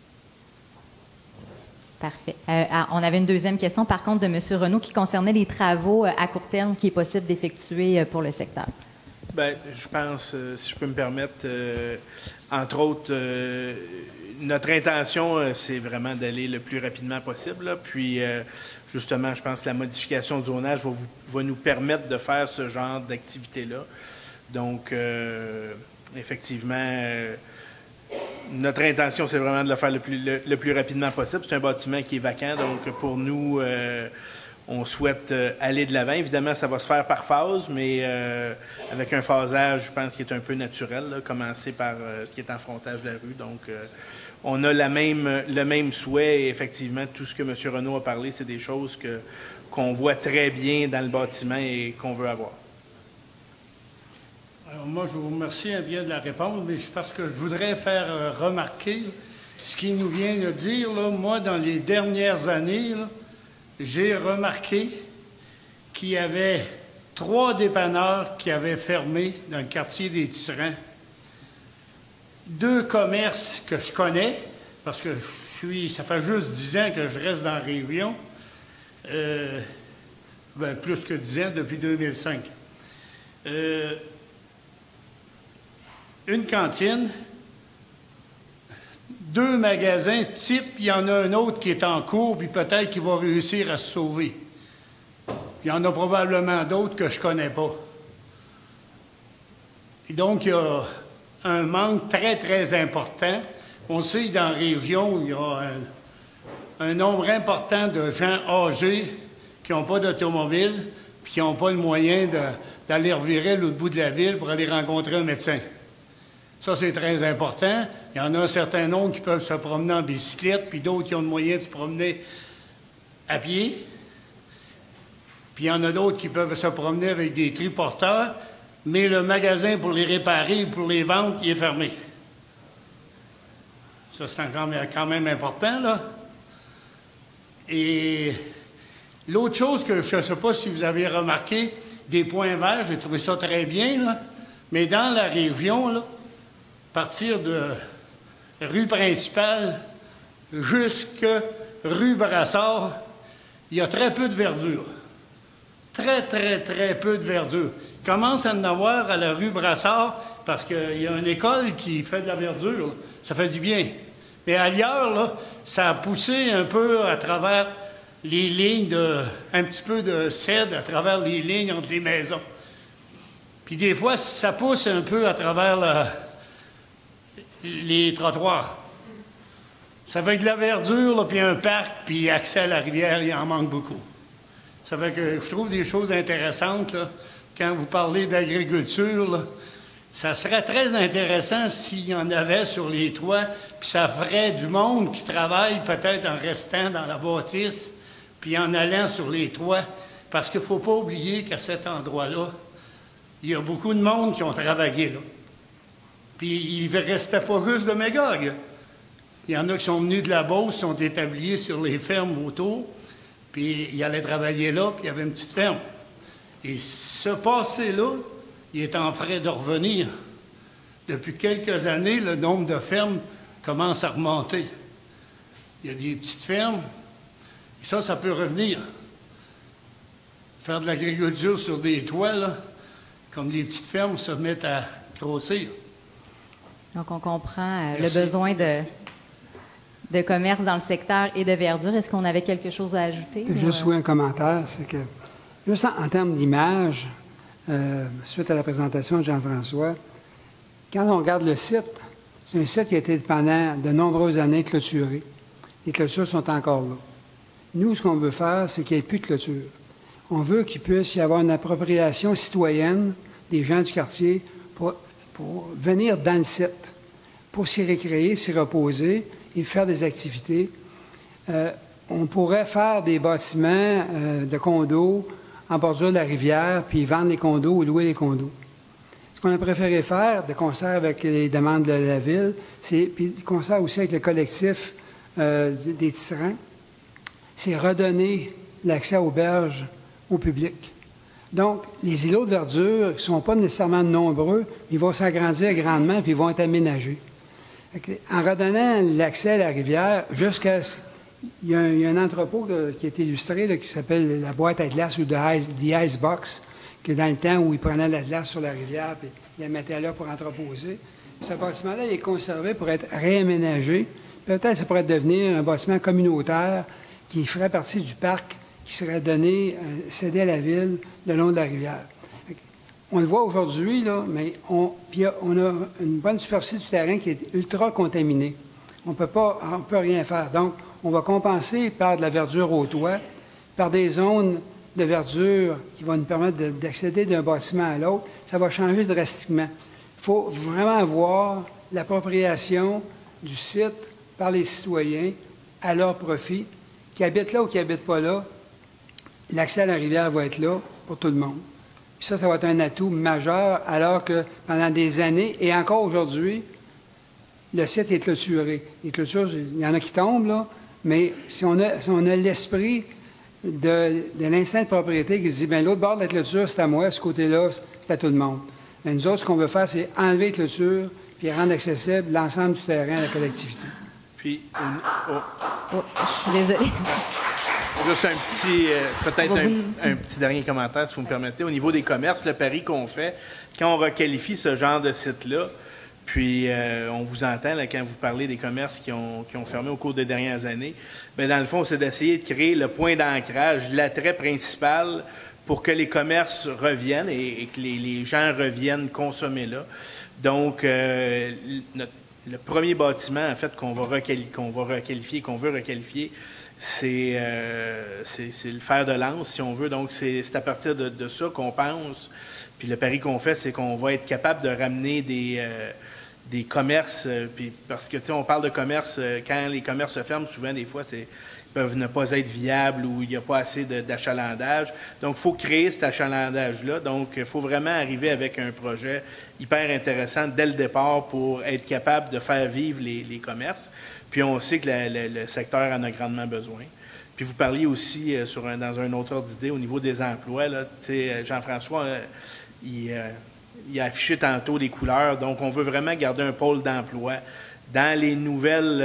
Parfait. On avait une deuxième question, par contre, de M. Renaud qui concernait les travaux à court terme qu'il est possible d'effectuer pour le secteur. Bien, je pense, si je peux me permettre, entre autres, notre intention, c'est vraiment d'aller le plus rapidement possible. Là. Puis, justement, je pense que la modification du zonage va nous permettre de faire ce genre d'activité-là. Donc, effectivement, notre intention, c'est vraiment de le faire le plus rapidement possible. C'est un bâtiment qui est vacant, donc pour nous, on souhaite aller de l'avant. Évidemment, ça va se faire par phase, mais avec un phasage, je pense, qui est un peu naturel, là, commencer par ce qui est en frontage de la rue. Donc, on a le même souhait et effectivement, tout ce que M. Renaud a parlé, c'est des choses qu'on voit très bien dans le bâtiment et qu'on veut avoir. Alors moi, je vous remercie bien de la réponse, mais c'est parce que je voudrais faire remarquer ce qu'il nous vient de dire. Là, moi, dans les dernières années, là, j'ai remarqué qu'il y avait 3 dépanneurs qui avaient fermé dans le quartier des Tisserands. 2 commerces que je connais, parce que ça fait juste 10 ans que je reste dans la région, plus que 10 ans, depuis 2005. Une cantine, 2 magasins type, il y en a un autre qui est en cours, puis peut-être qu'il va réussir à se sauver. Il y en a probablement d'autres que je ne connais pas. Et donc, il y a un manque très, très important. On sait que dans la région, il y a un nombre important de gens âgés qui n'ont pas d'automobile, puis qui n'ont pas le moyen d'aller revirer à l'autre bout de la ville pour aller rencontrer un médecin. Ça, c'est très important. Il y en a un certain nombre qui peuvent se promener en bicyclette, puis d'autres qui ont le moyen de se promener à pied. Puis il y en a d'autres qui peuvent se promener avec des triporteurs, mais le magasin pour les réparer ou pour les vendre, il est fermé. Ça, c'est quand même important, là. Et l'autre chose que je ne sais pas si vous avez remarqué, des points verts, j'ai trouvé ça très bien, là. Mais dans la région, là, à partir de rue principale jusqu'à rue Brassard, il y a très peu de verdure. Très, très, très peu de verdure. Il commence à en avoir à la rue Brassard parce qu'il y a une école qui fait de la verdure. Là. Ça fait du bien. Mais ailleurs, là, ça a poussé un peu à travers les lignes un petit peu de cèdre à travers les lignes entre les maisons. Puis des fois, ça pousse un peu à travers les trottoirs. Ça fait de la verdure, là, puis un parc, puis accès à la rivière, il en manque beaucoup. Ça fait que je trouve des choses intéressantes, là. Quand vous parlez d'agriculture, là, ça serait très intéressant s'il y en avait sur les toits, puis ça ferait du monde qui travaille peut-être en restant dans la bâtisse, puis en allant sur les toits, parce qu'il ne faut pas oublier qu'à cet endroit-là, il y a beaucoup de monde qui ont travaillé là. Puis il ne restait pas juste de Magog. Il y en a qui sont venus de la Beauce, qui sont établis sur les fermes autour, puis ils allaient travailler là, puis il y avait une petite ferme. Et ce passé-là, il est en train de revenir. Depuis quelques années, le nombre de fermes commence à remonter. Il y a des petites fermes, et ça peut revenir. Faire de l'agriculture sur des toits, là, comme les petites fermes se mettent à grossir. Donc, on comprend le besoin de commerce dans le secteur et de verdure. Est-ce qu'on avait quelque chose à ajouter? Juste un commentaire, c'est que, juste en termes d'image, suite à la présentation de Jean-François, quand on regarde le site, c'est un site qui a été pendant de nombreuses années clôturé. Les clôtures sont encore là. Nous, ce qu'on veut faire, c'est qu'il n'y ait plus de clôture. On veut qu'il puisse y avoir une appropriation citoyenne des gens du quartier pour venir dans le site, pour s'y récréer, s'y reposer et faire des activités. On pourrait faire des bâtiments de condos en bordure de la rivière, puis vendre les condos ou louer les condos. Ce qu'on a préféré faire, de concert avec les demandes de la Ville, puis de concert aussi avec le collectif des Tisserands, c'est redonner l'accès à auberges au public. Donc, les îlots de verdure ne sont pas nécessairement nombreux, ils vont s'agrandir grandement puis ils vont être aménagés. En redonnant l'accès à la rivière, il y a un entrepôt qui est illustré là, qui s'appelle la boîte à glace ou The Ice Box, que dans le temps où ils prenaient la glace sur la rivière, puis ils la mettaient là pour entreposer. Ce bâtiment-là est conservé pour être réaménagé. Peut-être que ça pourrait devenir un bâtiment communautaire qui ferait partie du parc qui serait donné, cédé à la ville le long de la rivière. On le voit aujourd'hui, là, mais on a une bonne superficie du terrain qui est ultra contaminée. On peut rien faire. Donc, on va compenser par de la verdure au toit, par des zones de verdure qui vont nous permettre d'accéder d'un bâtiment à l'autre. Ça va changer drastiquement. Il faut vraiment voir l'appropriation du site par les citoyens à leur profit, qui habitent là ou qui n'habitent pas là. L'accès à la rivière va être là pour tout le monde. Puis ça va être un atout majeur, alors que pendant des années, et encore aujourd'hui, le site est clôturé. Les clôtures, il y en a qui tombent, là, mais si on a l'esprit de l'instinct de propriété qui se dit, bien, l'autre bord de la clôture, c'est à moi, ce côté-là, c'est à tout le monde. Mais nous autres, ce qu'on veut faire, c'est enlever les clôtures puis rendre accessible l'ensemble du terrain à la collectivité. Puis, je suis désolée. Juste un petit, peut-être un petit dernier commentaire, si vous me permettez. Au niveau des commerces, le pari qu'on fait, quand on requalifie ce genre de site-là, puis on vous entend là, quand vous parlez des commerces qui ont fermé au cours des dernières années, bien, dans le fond, c'est d'essayer de créer le point d'ancrage, l'attrait principal pour que les commerces reviennent et que les gens reviennent consommer là. Donc, le premier bâtiment, en fait, qu'on veut requalifier, c'est le fer de lance, si on veut. Donc, c'est à partir de ça qu'on pense. Puis le pari qu'on fait, c'est qu'on va être capable de ramener des commerces. Puis parce que, tu sais, on parle de commerce, quand les commerces se ferment, souvent, des fois, ils peuvent ne pas être viables ou il n'y a pas assez d'achalandage. Donc, il faut créer cet achalandage-là. Donc, il faut vraiment arriver avec un projet hyper intéressant dès le départ pour être capable de faire vivre les commerces. Puis on sait que le secteur en a grandement besoin. Puis vous parliez aussi, dans un autre ordre d'idée, au niveau des emplois. Là, Jean-François, il a affiché tantôt les couleurs. Donc, on veut vraiment garder un pôle d'emploi. Dans les nouvelles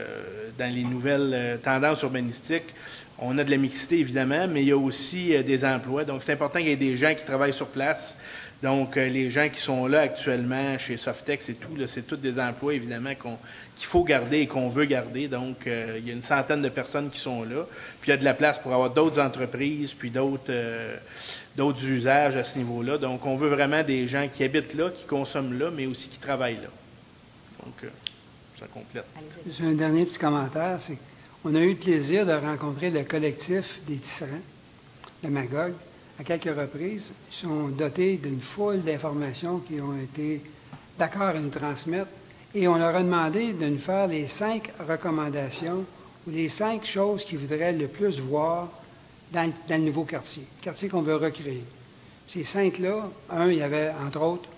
tendances urbanistiques, on a de la mixité, évidemment, mais il y a aussi des emplois. Donc, c'est important qu'il y ait des gens qui travaillent sur place. Donc, les gens qui sont là actuellement chez Softex et tout, c'est tous des emplois, évidemment, qu'il faut garder et qu'on veut garder. Donc, il y a une centaine de personnes qui sont là. Puis, il y a de la place pour avoir d'autres entreprises, puis d'autres usages à ce niveau-là. Donc, on veut vraiment des gens qui habitent là, qui consomment là, mais aussi qui travaillent là. Donc, ça complète. J'ai un dernier petit commentaire. C'est qu'on a eu le plaisir de rencontrer le collectif des tisserands de Magog. À quelques reprises, ils sont dotés d'une foule d'informations qui ont été d'accord à nous transmettre et on leur a demandé de nous faire les 5 recommandations ou les 5 choses qu'ils voudraient le plus voir dans le nouveau quartier, le quartier qu'on veut recréer. Ces 5-là, il y avait, entre autres,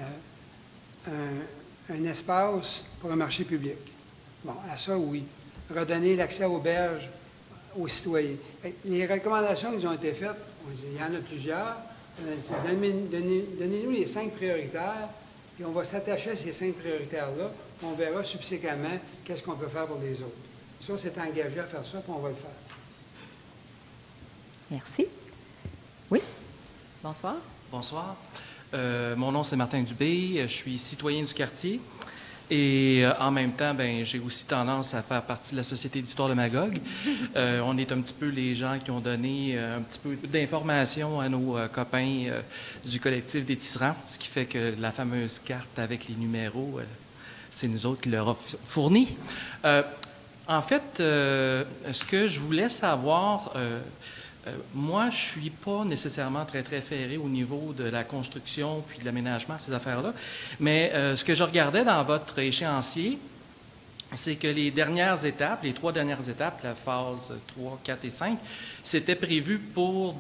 un espace pour un marché public. Bon, à ça, oui. Redonner l'accès aux berges aux citoyens. Les recommandations qui ont été faites, on dit, il y en a plusieurs. Donnez-nous les 5 prioritaires, puis on va s'attacher à ces 5 prioritaires-là. On verra subséquemment qu'est-ce qu'on peut faire pour les autres. Ça, on s'est engagé à faire ça, puis on va le faire. Merci. Oui? Bonsoir. Bonsoir. Mon nom, c'est Martin Dubé. Je suis citoyen du quartier. Et en même temps, j'ai aussi tendance à faire partie de la Société d'histoire de Magog. On est un petit peu les gens qui ont donné un petit peu d'informations à nos copains du collectif des tisserands, ce qui fait que la fameuse carte avec les numéros, c'est nous autres qui leur avons fourni. En fait, ce que je voulais savoir... moi, je ne suis pas nécessairement très, très ferré au niveau de la construction puis de l'aménagement, ces affaires-là. Mais ce que je regardais dans votre échéancier, c'est que les 3 dernières étapes, la phase 3, 4 et 5, c'était prévu pour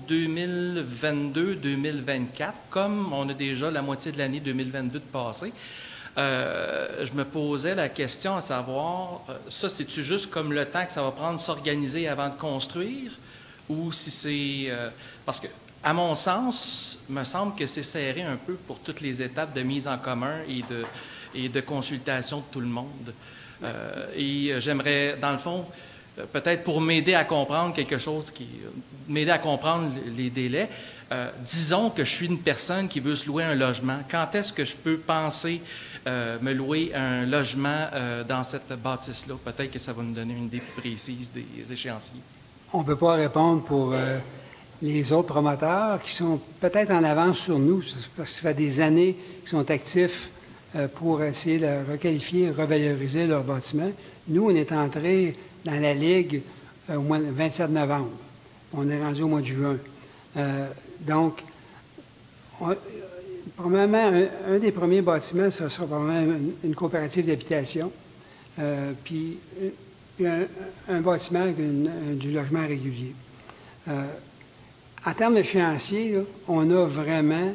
2022-2024, comme on a déjà la moitié de l'année 2022 de passé. Je me posais la question à savoir, ça, c'est-tu juste comme le temps que ça va prendre s'organiser avant de construire? Ou si c'est... parce que, à mon sens, il me semble que c'est serré un peu pour toutes les étapes de mise en commun et de consultation de tout le monde. Et j'aimerais, dans le fond, peut-être pour m'aider à comprendre quelque chose m'aider à comprendre les délais, disons que je suis une personne qui veut se louer un logement. Quand est-ce que je peux penser me louer un logement dans cette bâtisse-là? Peut-être que ça va nous donner une idée plus précise des échéanciers. On ne peut pas répondre pour les autres promoteurs qui sont peut-être en avance sur nous, parce que ça fait des années qu'ils sont actifs pour essayer de requalifier, revaloriser leurs bâtiments. Nous, on est entrés dans la Ligue au mois 27 novembre. On est rendu au mois de juin. Donc, probablement, un des premiers bâtiments, ce sera probablement une coopérative d'habitation, puis un bâtiment avec du logement régulier. En termes d'échéancier, on a vraiment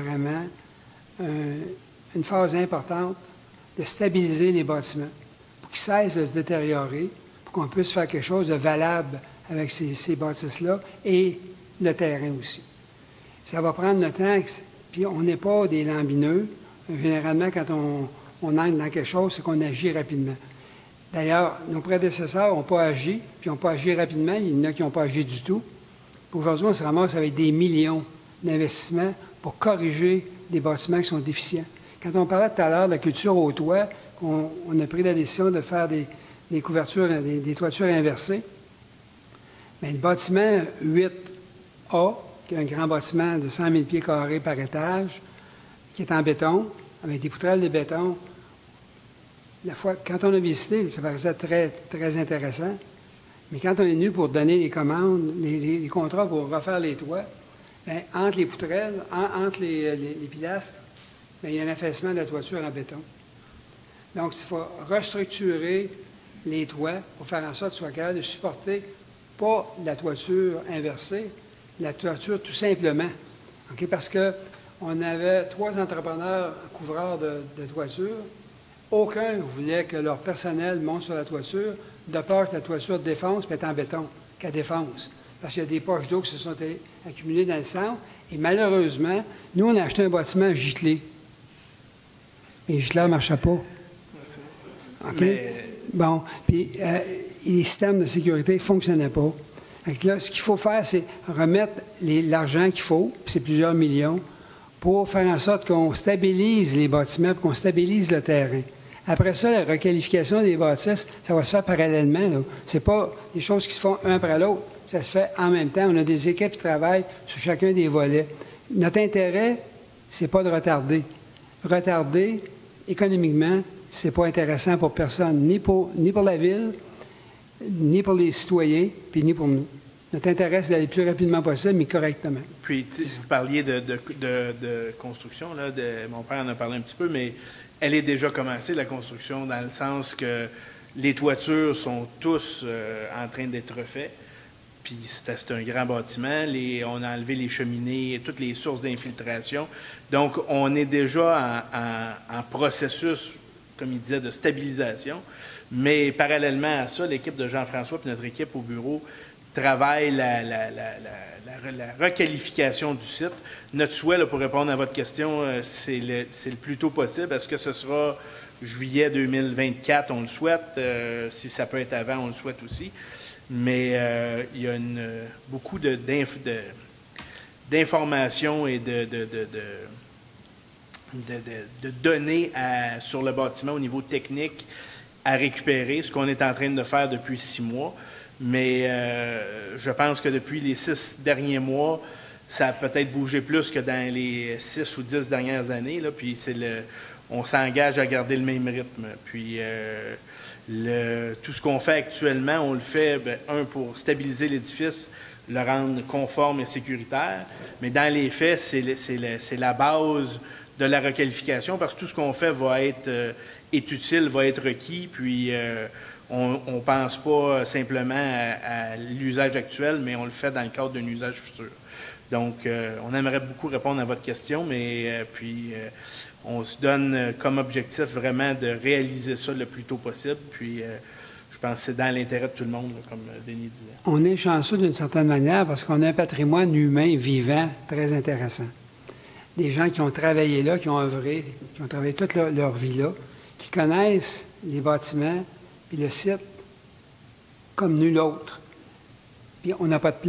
une phase importante de stabiliser les bâtiments pour qu'ils cessent de se détériorer, pour qu'on puisse faire quelque chose de valable avec ces bâtisses-là et le terrain aussi. Ça va prendre le temps, puis on n'est pas des lambineux. Généralement, quand on entre dans quelque chose, c'est qu'on agit rapidement. D'ailleurs, nos prédécesseurs n'ont pas agi, puis n'ont pas agi rapidement. Il y en a qui n'ont pas agi du tout. Aujourd'hui, on se ramasse avec des millions d'investissements pour corriger des bâtiments qui sont déficients. Quand on parlait tout à l'heure de la culture au toit, on a pris la décision de faire des couvertures, des toitures inversées. Bien, le bâtiment 8A, qui est un grand bâtiment de 100 000 pieds carrés par étage, qui est en béton, avec des poutrelles de béton. Quand on a visité, ça paraissait très, très intéressant. Mais quand on est venu pour donner les commandes, les contrats pour refaire les toits, bien, entre les poutrelles, entre les pilastres, bien, il y a un affaissement de la toiture en béton. Donc, il faut restructurer les toits pour faire en sorte qu'ils soient capables de supporter pas la toiture inversée, la toiture tout simplement. Okay? Parce qu'on avait 3 entrepreneurs couvreurs de toiture. Aucun ne voulait que leur personnel monte sur la toiture de peur que la toiture défonce, puis est en béton, qu'elle défonce. Parce qu'il y a des poches d'eau qui se sont accumulées dans le centre. Et malheureusement, nous, on a acheté un bâtiment giclé. Mais les gicleurs ne marchaient pas. OK? Mais... Bon, puis les systèmes de sécurité ne fonctionnaient pas. Donc là, ce qu'il faut faire, c'est remettre l'argent qu'il faut, puis c'est plusieurs millions, pour faire en sorte qu'on stabilise les bâtiments, qu'on stabilise le terrain. Après ça, la requalification des bâtisses, ça va se faire parallèlement. Ce n'est pas des choses qui se font un après l'autre. Ça se fait en même temps. On a des équipes qui travaillent sur chacun des volets. Notre intérêt, c'est pas de retarder. Retarder, économiquement, c'est pas intéressant pour personne, ni pour la ville, ni pour les citoyens, puis ni pour nous. Notre intérêt, c'est d'aller le plus rapidement possible, mais correctement. Puis, vous parliez de construction, là, mon père en a parlé un petit peu, mais elle est déjà commencée, la construction, dans le sens que les toitures sont tous en train d'être refaites. Puis, c'est un grand bâtiment. On a enlevé les cheminées, toutes les sources d'infiltration. Donc, on est déjà en processus, comme il disait, de stabilisation. Mais parallèlement à ça, l'équipe de Jean-François et notre équipe au bureau travaille la requalification du site. Notre souhait, là, pour répondre à votre question, c'est le plus tôt possible. Est-ce que ce sera juillet 2024? On le souhaite. Si ça peut être avant, on le souhaite aussi. Mais il y a beaucoup d'informations et de données sur le bâtiment au niveau technique à récupérer, ce qu'on est en train de faire depuis 6 mois. Mais je pense que depuis les 6 derniers mois, ça a peut-être bougé plus que dans les 6 ou 10 dernières années. Là, puis on s'engage à garder le même rythme. Puis tout ce qu'on fait actuellement, on le fait, pour stabiliser l'édifice, le rendre conforme et sécuritaire. Mais dans les faits, c'est la base de la requalification, parce que tout ce qu'on fait est utile, va être requis, puis on ne pense pas simplement à l'usage actuel, mais on le fait dans le cadre d'un usage futur. Donc, on aimerait beaucoup répondre à votre question, mais on se donne comme objectif vraiment de réaliser ça le plus tôt possible, puis je pense que c'est dans l'intérêt de tout le monde, là, comme Denis disait. On est chanceux d'une certaine manière parce qu'on a un patrimoine humain vivant très intéressant. Des gens qui ont travaillé là, qui ont œuvré, qui ont travaillé toute leur vie là, qui connaissent les bâtiments et le site comme nul autre. Puis on n'a pas de plan.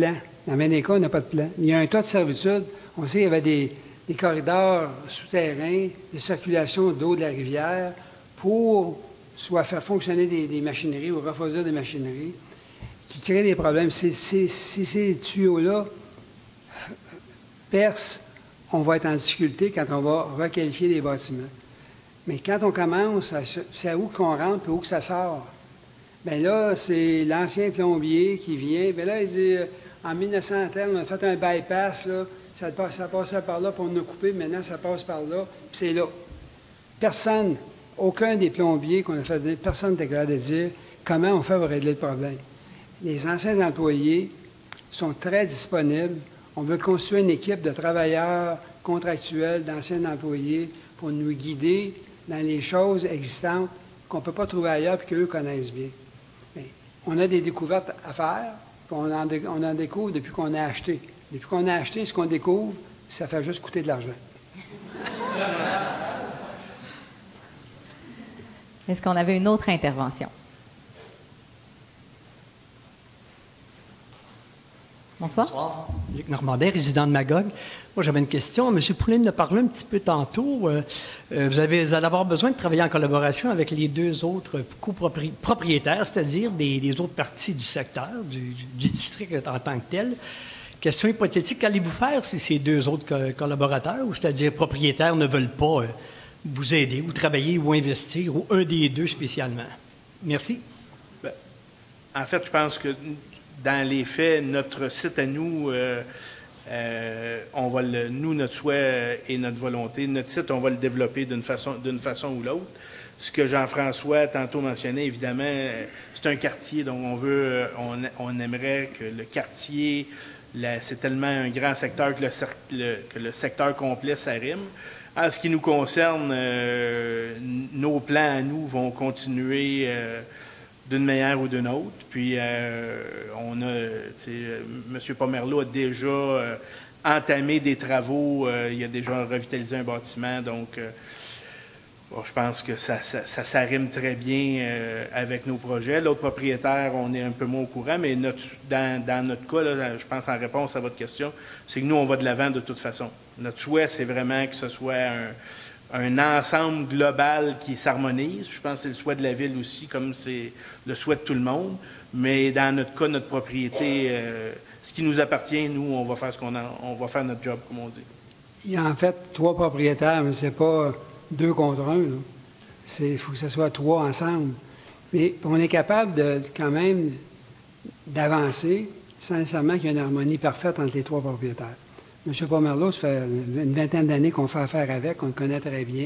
Dans bien des cas, on n'a pas de plan. Mais il y a un tas de servitudes. On sait qu'il y avait des corridors souterrains de circulation d'eau de la rivière pour soit faire fonctionner des machineries ou refroidir des machineries qui créent des problèmes. Si ces tuyaux-là percent, on va être en difficulté quand on va requalifier les bâtiments. Mais quand on commence, c'est à où qu'on rentre et où que ça sort. Bien là, c'est l'ancien plombier qui vient. Bien là, il dit, en 1900, on a fait un bypass, là, ça passait par là, puis on a coupé, maintenant ça passe par là, puis c'est là. Personne, aucun des plombiers qu'on a fait venir, personne n'était capable de dire comment on fait pour régler le problème. Les anciens employés sont très disponibles. On veut constituer une équipe de travailleurs contractuels, d'anciens employés, pour nous guider dans les choses existantes qu'on ne peut pas trouver ailleurs et qu'eux connaissent bien. Mais on a des découvertes à faire, puis on en découvre depuis qu'on a acheté. Depuis qu'on a acheté, ce qu'on découvre, ça fait juste coûter de l'argent. Est-ce qu'on avait une autre intervention? Bonsoir. Bonsoir. Luc Normandin, résident de Magog. Moi, j'avais une question. M. Poulin en a parlé un petit peu tantôt. Vous allez avoir besoin de travailler en collaboration avec les deux autres copropriétaires, c'est-à-dire des autres parties du secteur, du district en tant que tel. Question hypothétique, qu'allez-vous faire si ces deux autres collaborateurs, ou c'est-à-dire propriétaires, ne veulent pas vous aider ou travailler ou investir, ou un des deux spécialement? Merci. Bien, en fait, je pense que dans les faits, notre site à nous, on va notre souhait et notre volonté, notre site, on va le développer d'une façon ou l'autre. Ce que Jean-François tantôt mentionnait, évidemment, c'est un quartier, donc on aimerait que le quartier, c'est tellement un grand secteur que le secteur complet s'arrime. En ce qui nous concerne, nos plans à nous vont continuer d'une manière ou d'une autre. Puis, M. Pomerleau a déjà entamé des travaux. Il a déjà revitalisé un bâtiment. Donc, je pense que ça s'arrime très bien avec nos projets. L'autre propriétaire, on est un peu moins au courant, mais dans notre cas, là, je pense en réponse à votre question, c'est que nous, on va de l'avant de toute façon. Notre souhait, c'est vraiment que ce soit un ensemble global qui s'harmonise. Je pense que c'est le souhait de la Ville aussi, comme c'est le souhait de tout le monde. Mais dans notre cas, notre propriété, ce qui nous appartient, nous, on va faire on va faire notre job, comme on dit. Il y a en fait 3 propriétaires, mais c'est pas 2 contre 1. Il faut que ce soit 3 ensemble. Mais on est capable quand même d'avancer sans nécessairement qu'il y ait une harmonie parfaite entre les 3 propriétaires. M. Pomerleau, ça fait une vingtaine d'années qu'on fait affaire avec, on le connaît très bien.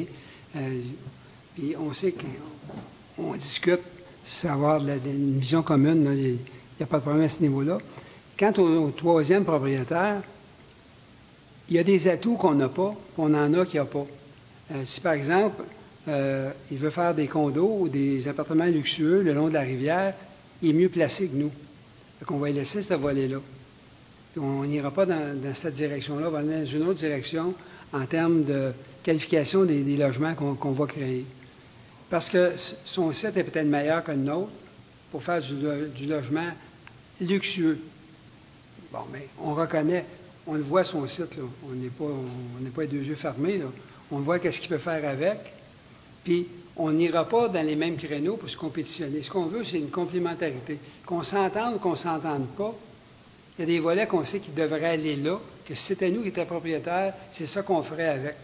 Puis on sait qu'on discute, savoir une vision commune, il n'y a pas de problème à ce niveau-là. Quant au 3e propriétaire, il y a des atouts qu'on n'a pas, qu'on en a qu'il n'y a pas. Si, par exemple, il veut faire des condos ou des appartements luxueux le long de la rivière, il est mieux placé que nous. Donc, on va laisser ce volet-là. On n'ira pas dans cette direction-là, on va aller dans une autre direction en termes de qualification des logements qu'on va créer. Parce que son site est peut-être meilleur que le nôtre pour faire du logement luxueux. Bon, mais on reconnaît, on le voit son site, là. On n'est pas les 2 yeux fermés, là. On voit qu'est-ce qu'il peut faire avec, puis on n'ira pas dans les mêmes créneaux pour se compétitionner. Ce qu'on veut, c'est une complémentarité. Qu'on s'entende ou qu'on ne s'entende pas, il y a des volets qu'on sait qui devraient aller là, que si c'était nous qui étions propriétaires, c'est ça qu'on ferait avec.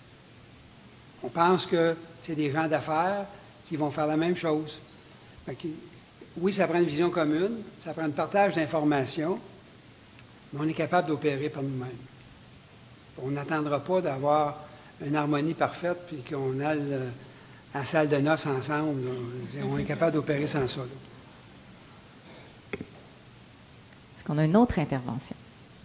On pense que c'est des gens d'affaires qui vont faire la même chose. Oui, ça prend une vision commune, ça prend un partage d'informations, mais on est capable d'opérer par nous-mêmes. On n'attendra pas d'avoir une harmonie parfaite puis qu'on aille à la salle de noces ensemble. Là. On est capable d'opérer sans ça. Là. Est-ce qu'on a une autre intervention?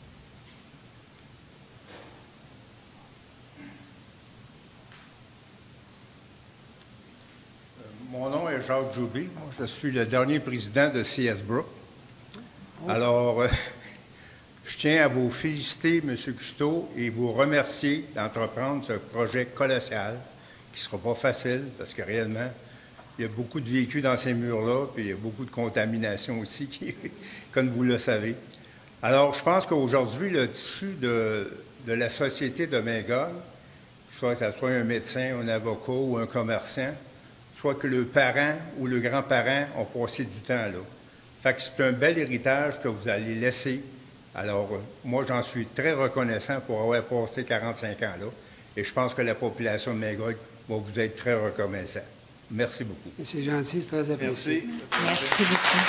Mon nom est Jacques Joubé. Moi, je suis le dernier président de CS Brook. Alors, je tiens à vous féliciter, M. Cousteau, et vous remercier d'entreprendre ce projet colossal qui ne sera pas facile parce que réellement, il y a beaucoup de véhicules dans ces murs-là, puis il y a beaucoup de contamination aussi, comme vous le savez. Alors, je pense qu'aujourd'hui, le tissu de la société de Magog, soit que ce soit un médecin, un avocat ou un commerçant, soit que le parent ou le grand-parent ont passé du temps là. Fait que c'est un bel héritage que vous allez laisser. Alors, moi, j'en suis très reconnaissant pour avoir passé 45 ans là. Et je pense que la population de Magog va vous être très reconnaissant. Merci beaucoup. C'est gentil, c'est très apprécié. Merci. Merci beaucoup.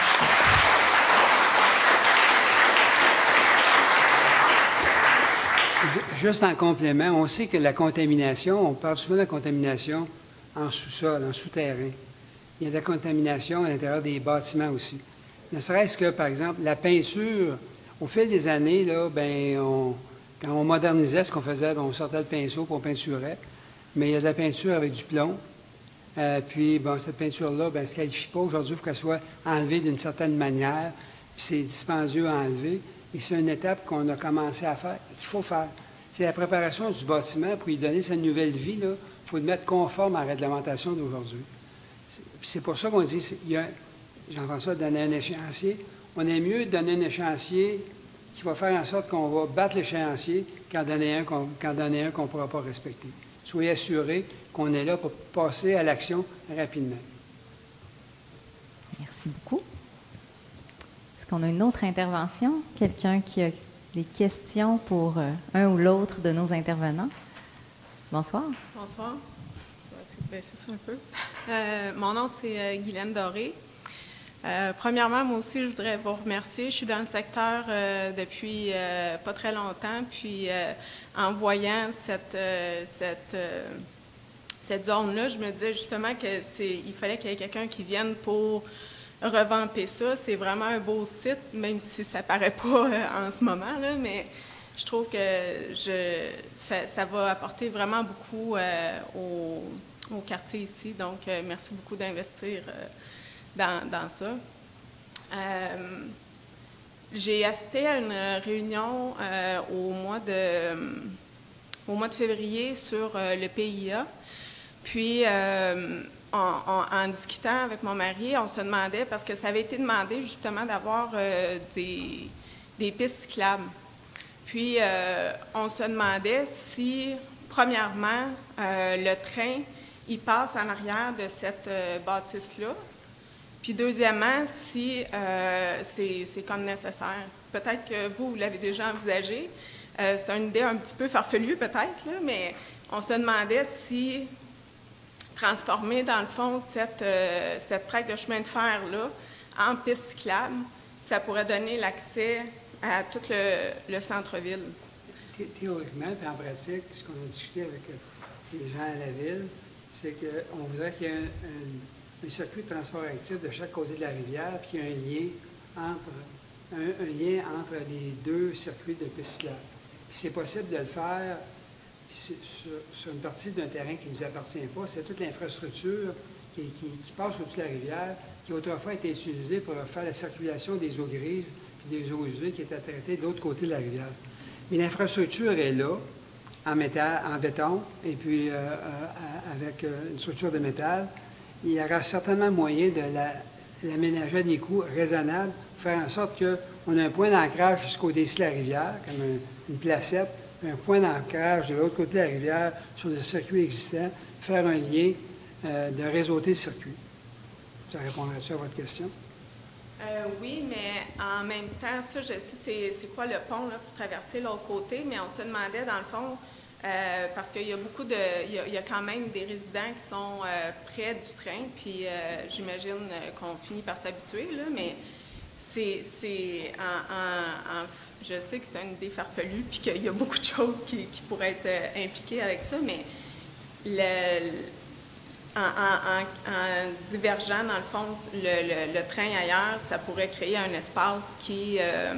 Juste en complément, on sait que la contamination, on parle souvent de la contamination en sous-sol, en souterrain. Il y a de la contamination à l'intérieur des bâtiments aussi. Ne serait-ce que, par exemple, la peinture, au fil des années, là, quand on modernisait ce qu'on faisait, on sortait le pinceau pour on peinturait, mais il y a de la peinture avec du plomb. Puis, cette peinture-là, elle ne se qualifie pas aujourd'hui, il faut qu'elle soit enlevée d'une certaine manière, puis c'est dispendieux à enlever. Et c'est une étape qu'on a commencé à faire, qu'il faut faire. C'est la préparation du bâtiment pour lui donner sa nouvelle vie. Il faut le mettre conforme à la réglementation d'aujourd'hui. C'est pour ça qu'on dit, Jean-François donnait un échéancier. On est mieux de donner un échéancier qui va faire en sorte qu'on va battre l'échéancier qu'en donner un qu'on ne pourra pas respecter. Soyez assurés qu'on est là pour passer à l'action rapidement. Merci beaucoup. Est-ce qu'on a une autre intervention? Quelqu'un qui a des questions pour un ou l'autre de nos intervenants? Bonsoir. Bonsoir. Je vais essayer de baisser ça un peu. Mon nom, c'est Guylaine Doré. Premièrement, moi aussi, je voudrais vous remercier. Je suis dans le secteur depuis pas très longtemps, puis en voyant cette zone-là, je me disais justement qu'il fallait qu'il y ait quelqu'un qui vienne pour revamper ça. C'est vraiment un beau site, même si ça ne paraît pas en ce moment, là, mais je trouve que ça va apporter vraiment beaucoup au quartier ici. Donc, merci beaucoup d'investir dans ça. J'ai assisté à une réunion au mois de février sur le PIA. Puis, en discutant avec mon mari, on se demandait, parce que ça avait été demandé justement d'avoir des pistes cyclables. Puis, on se demandait si, premièrement, le train, il passe en arrière de cette bâtisse-là. Puis, deuxièmement, si c'est comme nécessaire. Peut-être que vous l'avez déjà envisagé. C'est une idée un petit peu farfelue, peut-être, là, mais on se demandait si transformer, dans le fond, cette traque de chemin de fer-là en piste cyclable, ça pourrait donner l'accès à tout le centre-ville. Théoriquement, puis en pratique, ce qu'on a discuté avec les gens à la ville, c'est qu'on voudrait qu'il y ait un circuit de transport actif de chaque côté de la rivière, puis qu'il y ait un lien entre les deux circuits de piste cyclable. Puis c'est possible de le faire sur une partie d'un terrain qui ne nous appartient pas. C'est toute l'infrastructure qui passe au-dessus de la rivière, qui autrefois a été utilisée pour faire la circulation des eaux grises et des eaux usées qui étaient traitées de l'autre côté de la rivière. Mais l'infrastructure est là, en métal, en béton, et puis avec une structure de métal. Il y aura certainement moyen de l'aménager à des coûts raisonnables, pour faire en sorte qu'on a un point d'ancrage jusqu'au côté de la rivière, comme une placette, un point d'ancrage de l'autre côté de la rivière sur le circuit existant, faire un lien de réseauter le circuit. Ça répondrait-tu à votre question? Oui, mais en même temps, ça, je sais c'est quoi le pont là, pour traverser l'autre côté, mais on se demandait, dans le fond, parce qu'il y a il y a quand même des résidents qui sont près du train, puis j'imagine qu'on finit par s'habituer, là, mais je sais que c'est une idée farfelue, puis qu'il y a beaucoup de choses qui pourraient être impliquées avec ça, mais en divergeant, dans le fond, le train ailleurs, ça pourrait créer un espace qui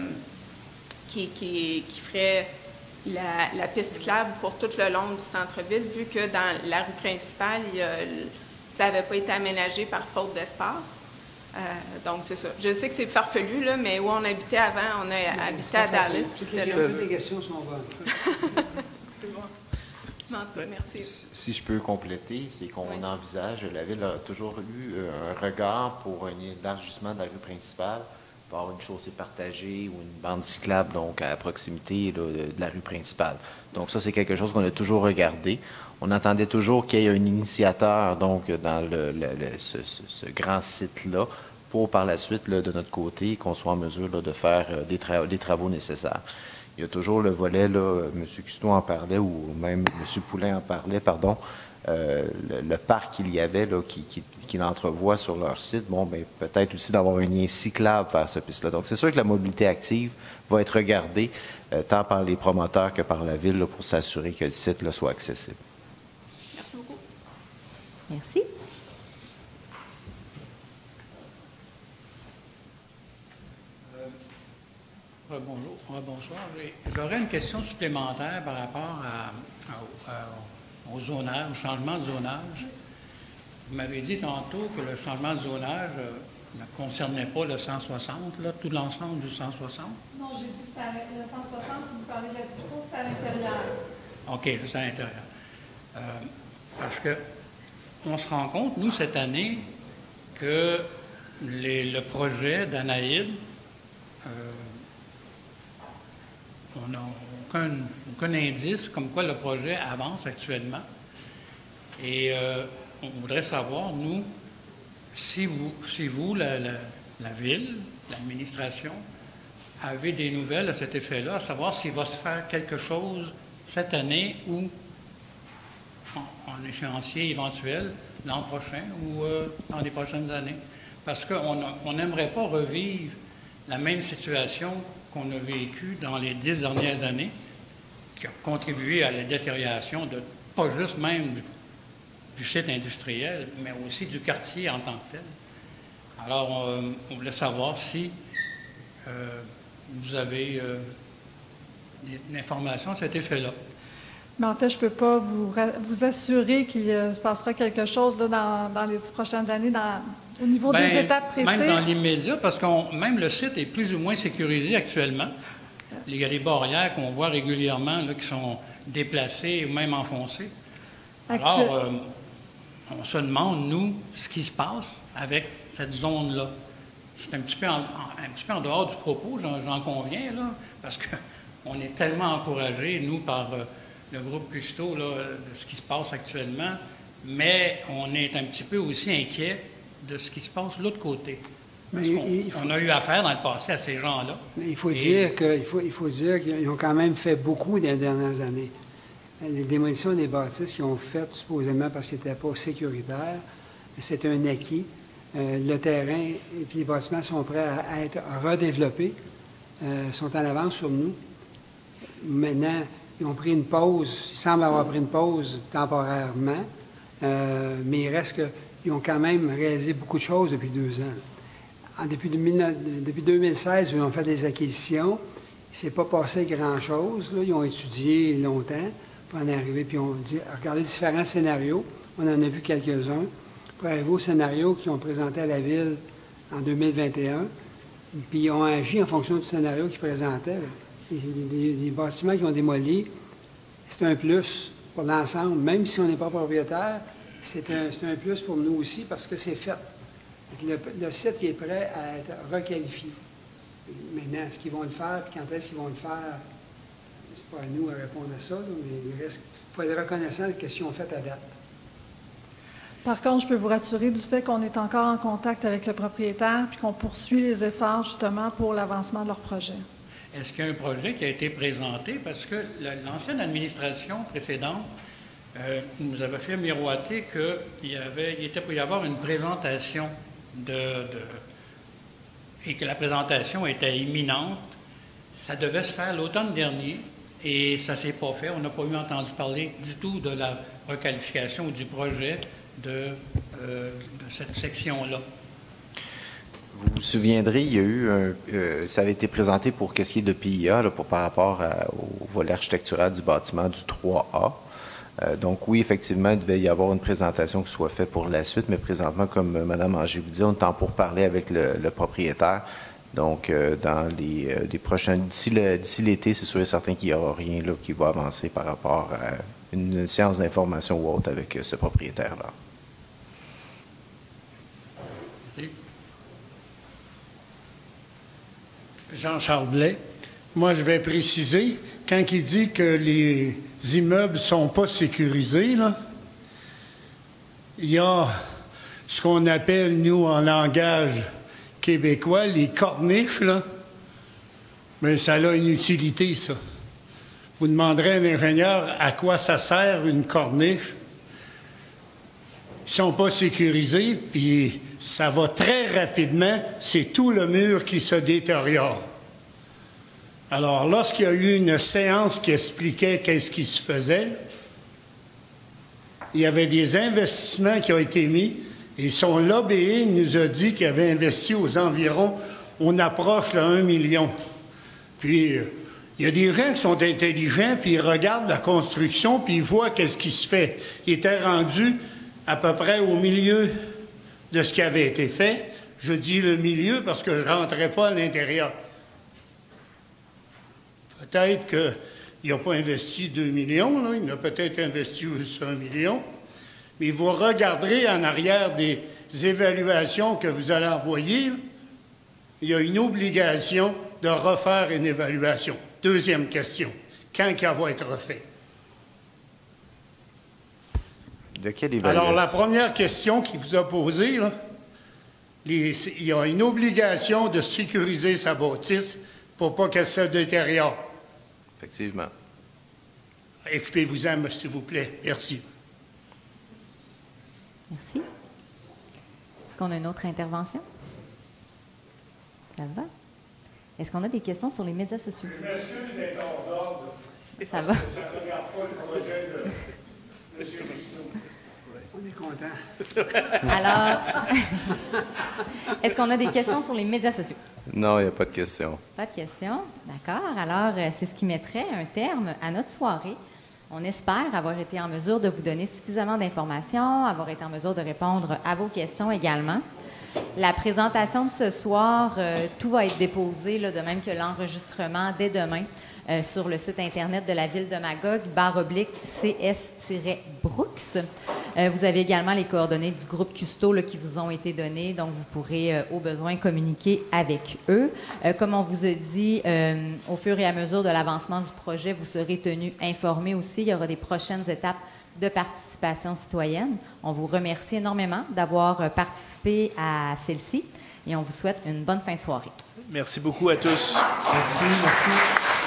ferait la piste cyclable pour tout le long du centre-ville, vu que dans la rue principale, ça n'avait pas été aménagé par faute d'espace. Donc, c'est ça. Je sais que c'est farfelu, là, mais où on habitait avant, on a habité à Dallas. Toutes les questions sont bonnes. C'est bon. En tout cas, merci. Si je peux compléter, c'est qu'on envisage, la Ville a toujours eu un regard pour un élargissement de la rue principale peut avoir une chaussée partagée ou une bande cyclable, donc à proximité là, de la rue principale. Donc ça, c'est quelque chose qu'on a toujours regardé. On attendait toujours qu'il y ait un initiateur donc dans ce grand site-là pour par la suite, là, de notre côté, qu'on soit en mesure là, de faire des travaux nécessaires. Il y a toujours le volet, là, M. Cousteau en parlait, ou même M. Poulin en parlait, pardon, le parc qu'il y avait, là, qu'il entrevoit sur leur site, bon, bien, peut-être aussi d'avoir un lien cyclable vers ce piste-là. Donc, c'est sûr que la mobilité active va être regardée tant par les promoteurs que par la Ville là, pour s'assurer que le site là, soit accessible. Merci beaucoup. Merci. Bonjour, bonsoir. J'aurais une question supplémentaire par rapport au zonage, au changement de zonage. Vous m'avez dit tantôt que le changement de zonage ne concernait pas le 160, là, tout l'ensemble du 160? Non, j'ai dit que c'était le 160, si vous parlez de la dispo, c'est à l'intérieur. OK, c'est à l'intérieur. Parce que on se rend compte, nous, cette année, que le projet d'Anaïde, on n'a aucun indice comme quoi le projet avance actuellement. Et on voudrait savoir, nous, si vous, la Ville, l'administration, avez des nouvelles à cet effet-là, à savoir s'il va se faire quelque chose cette année ou en échéancier éventuel l'an prochain ou dans les prochaines années. Parce qu'on n'aimerait pas revivre la même situation qu'on a vécue dans les 10 dernières années, qui a contribué à la détérioration de, pas juste même du site industriel, mais aussi du quartier en tant que tel. Alors, on voulait savoir si vous avez une information à cet effet-là. Mais en fait, je ne peux pas vous assurer qu'il se passera quelque chose là, dans les 10 prochaines années au niveau des étapes précises. Même dans l'immédiat, parce que même le site est plus ou moins sécurisé actuellement. Il y a des barrières qu'on voit régulièrement là, qui sont déplacées ou même enfoncées. Alors, on se demande, nous, ce qui se passe avec cette zone-là. Je suis un petit peu en dehors du propos, j'en conviens, là, parce qu'on est tellement encouragés, nous, par le groupe Cousteau, là, de ce qui se passe actuellement, mais on est un petit peu aussi inquiet de ce qui se passe de l'autre côté. Parce qu'on a eu affaire dans le passé à ces gens-là. Mais il faut dire qu'ils ont quand même fait beaucoup dans les dernières années. Les démolitions des bâtisses qu'ils ont faites supposément parce qu'ils n'étaient pas sécuritaires, c'est un acquis. Le terrain et puis les bâtiments sont prêts à être redéveloppés, sont en avance sur nous. Maintenant, ils ont pris une pause, ils semblent avoir pris une pause temporairement, mais il reste qu'ils ont quand même réalisé beaucoup de choses depuis 2 ans. Depuis 2016, ils ont fait des acquisitions. Il ne s'est pas passé grand-chose. Ils ont étudié longtemps pour en arriver, puis on dit, regardez différents scénarios. On en a vu quelques-uns. Pour arriver au scénario qu'ils ont présenté à la Ville en 2021, puis ils ont agi en fonction du scénario qu'ils présentaient. Les bâtiments qu'ils ont démolis, c'est un plus pour l'ensemble. Même si on n'est pas propriétaire, c'est un plus pour nous aussi parce que c'est fait. Le site est prêt à être requalifié. Maintenant, est-ce qu'ils vont le faire, puis quand est-ce qu'ils vont le faire, c'est pas à nous à répondre à ça, là, mais il faut être reconnaissant de ce qu'ils ont fait à date. Par contre, je peux vous rassurer du fait qu'on est encore en contact avec le propriétaire puis qu'on poursuit les efforts justement pour l'avancement de leur projet. Est-ce qu'il y a un projet qui a été présenté? Parce que l'ancienne administration précédente nous avait fait miroiter qu'il était pour y avoir une présentation et que la présentation était imminente. Ça devait se faire l'automne dernier et ça ne s'est pas fait. On n'a pas eu entendu parler du tout de la requalification ou du projet de cette section-là. Vous vous souviendrez, il y a eu ça avait été présenté pour qu'est-ce qui est de PIA, là, par rapport au volet architectural du bâtiment du 3A. Donc oui, effectivement, il devait y avoir une présentation qui soit faite pour la suite, mais présentement, comme Mme Anger vous dit, on est en pourparlers avec le propriétaire. Donc, dans les prochains, d'ici l'été, c'est sûr et certain qu'il n'y aura rien là, qui va avancer par rapport à une séance d'information ou autre avec ce propriétaire-là. Merci. Jean-Charles Blais. Moi, je vais préciser, quand il dit que les immeubles ne sont pas sécurisés, là, il y a ce qu'on appelle, nous, en langage québécois, les corniches, là. Mais ça a une utilité, ça. Vous demanderez à un ingénieur à quoi ça sert une corniche. Ils ne sont pas sécurisés, puis ça va très rapidement, c'est tout le mur qui se détériore. Alors, lorsqu'il y a eu une séance qui expliquait qu'est-ce qui se faisait, il y avait des investissements qui ont été mis, et son lobbying nous a dit qu'il avait investi aux environs, on approche le 1 million. Puis, il y a des gens qui sont intelligents, puis ils regardent la construction, puis ils voient qu'est-ce qui se fait. Il était rendu à peu près au milieu de ce qui avait été fait. Je dis le milieu parce que je ne rentrais pas à l'intérieur. Peut-être qu'il n'a pas investi 2 millions, là. Il a peut-être investi juste 1 million. Mais vous regarderez en arrière des évaluations que vous allez envoyer, là, il y a une obligation de refaire une évaluation. Deuxième question, quand elle va être refait? De quelle évaluation? Alors, la première question qu'il vous a posée, là, il y a une obligation de sécuriser sa bâtisse pour pas qu'elle se détériore. Effectivement. Occupez-vous-en, s'il vous plaît. Merci. Merci. Est-ce qu'on a une autre intervention? Ça va? Est-ce qu'on a des questions sur les médias sociaux? Je m'excuse d'être hors d'ordre. Ça va? Ça ne regarde pas le projet de M. Risseau. On est content. Alors, est-ce qu'on a des questions sur les médias sociaux? Non, il n'y a pas de questions. Pas de questions? D'accord. Alors, c'est ce qui mettrait un terme à notre soirée. On espère avoir été en mesure de vous donner suffisamment d'informations, avoir été en mesure de répondre à vos questions également. La présentation de ce soir, tout va être déposé, là, de même que l'enregistrement, dès demain, sur le site Internet de la Ville de Magog, /CS-Brooks. Vous avez également les coordonnées du groupe Custo là, qui vous ont été données, donc vous pourrez au besoin communiquer avec eux. Comme on vous a dit, au fur et à mesure de l'avancement du projet, vous serez tenus informés aussi. Il y aura des prochaines étapes de participation citoyenne. On vous remercie énormément d'avoir participé à celle-ci et on vous souhaite une bonne fin de soirée. Merci beaucoup à tous. Merci, merci.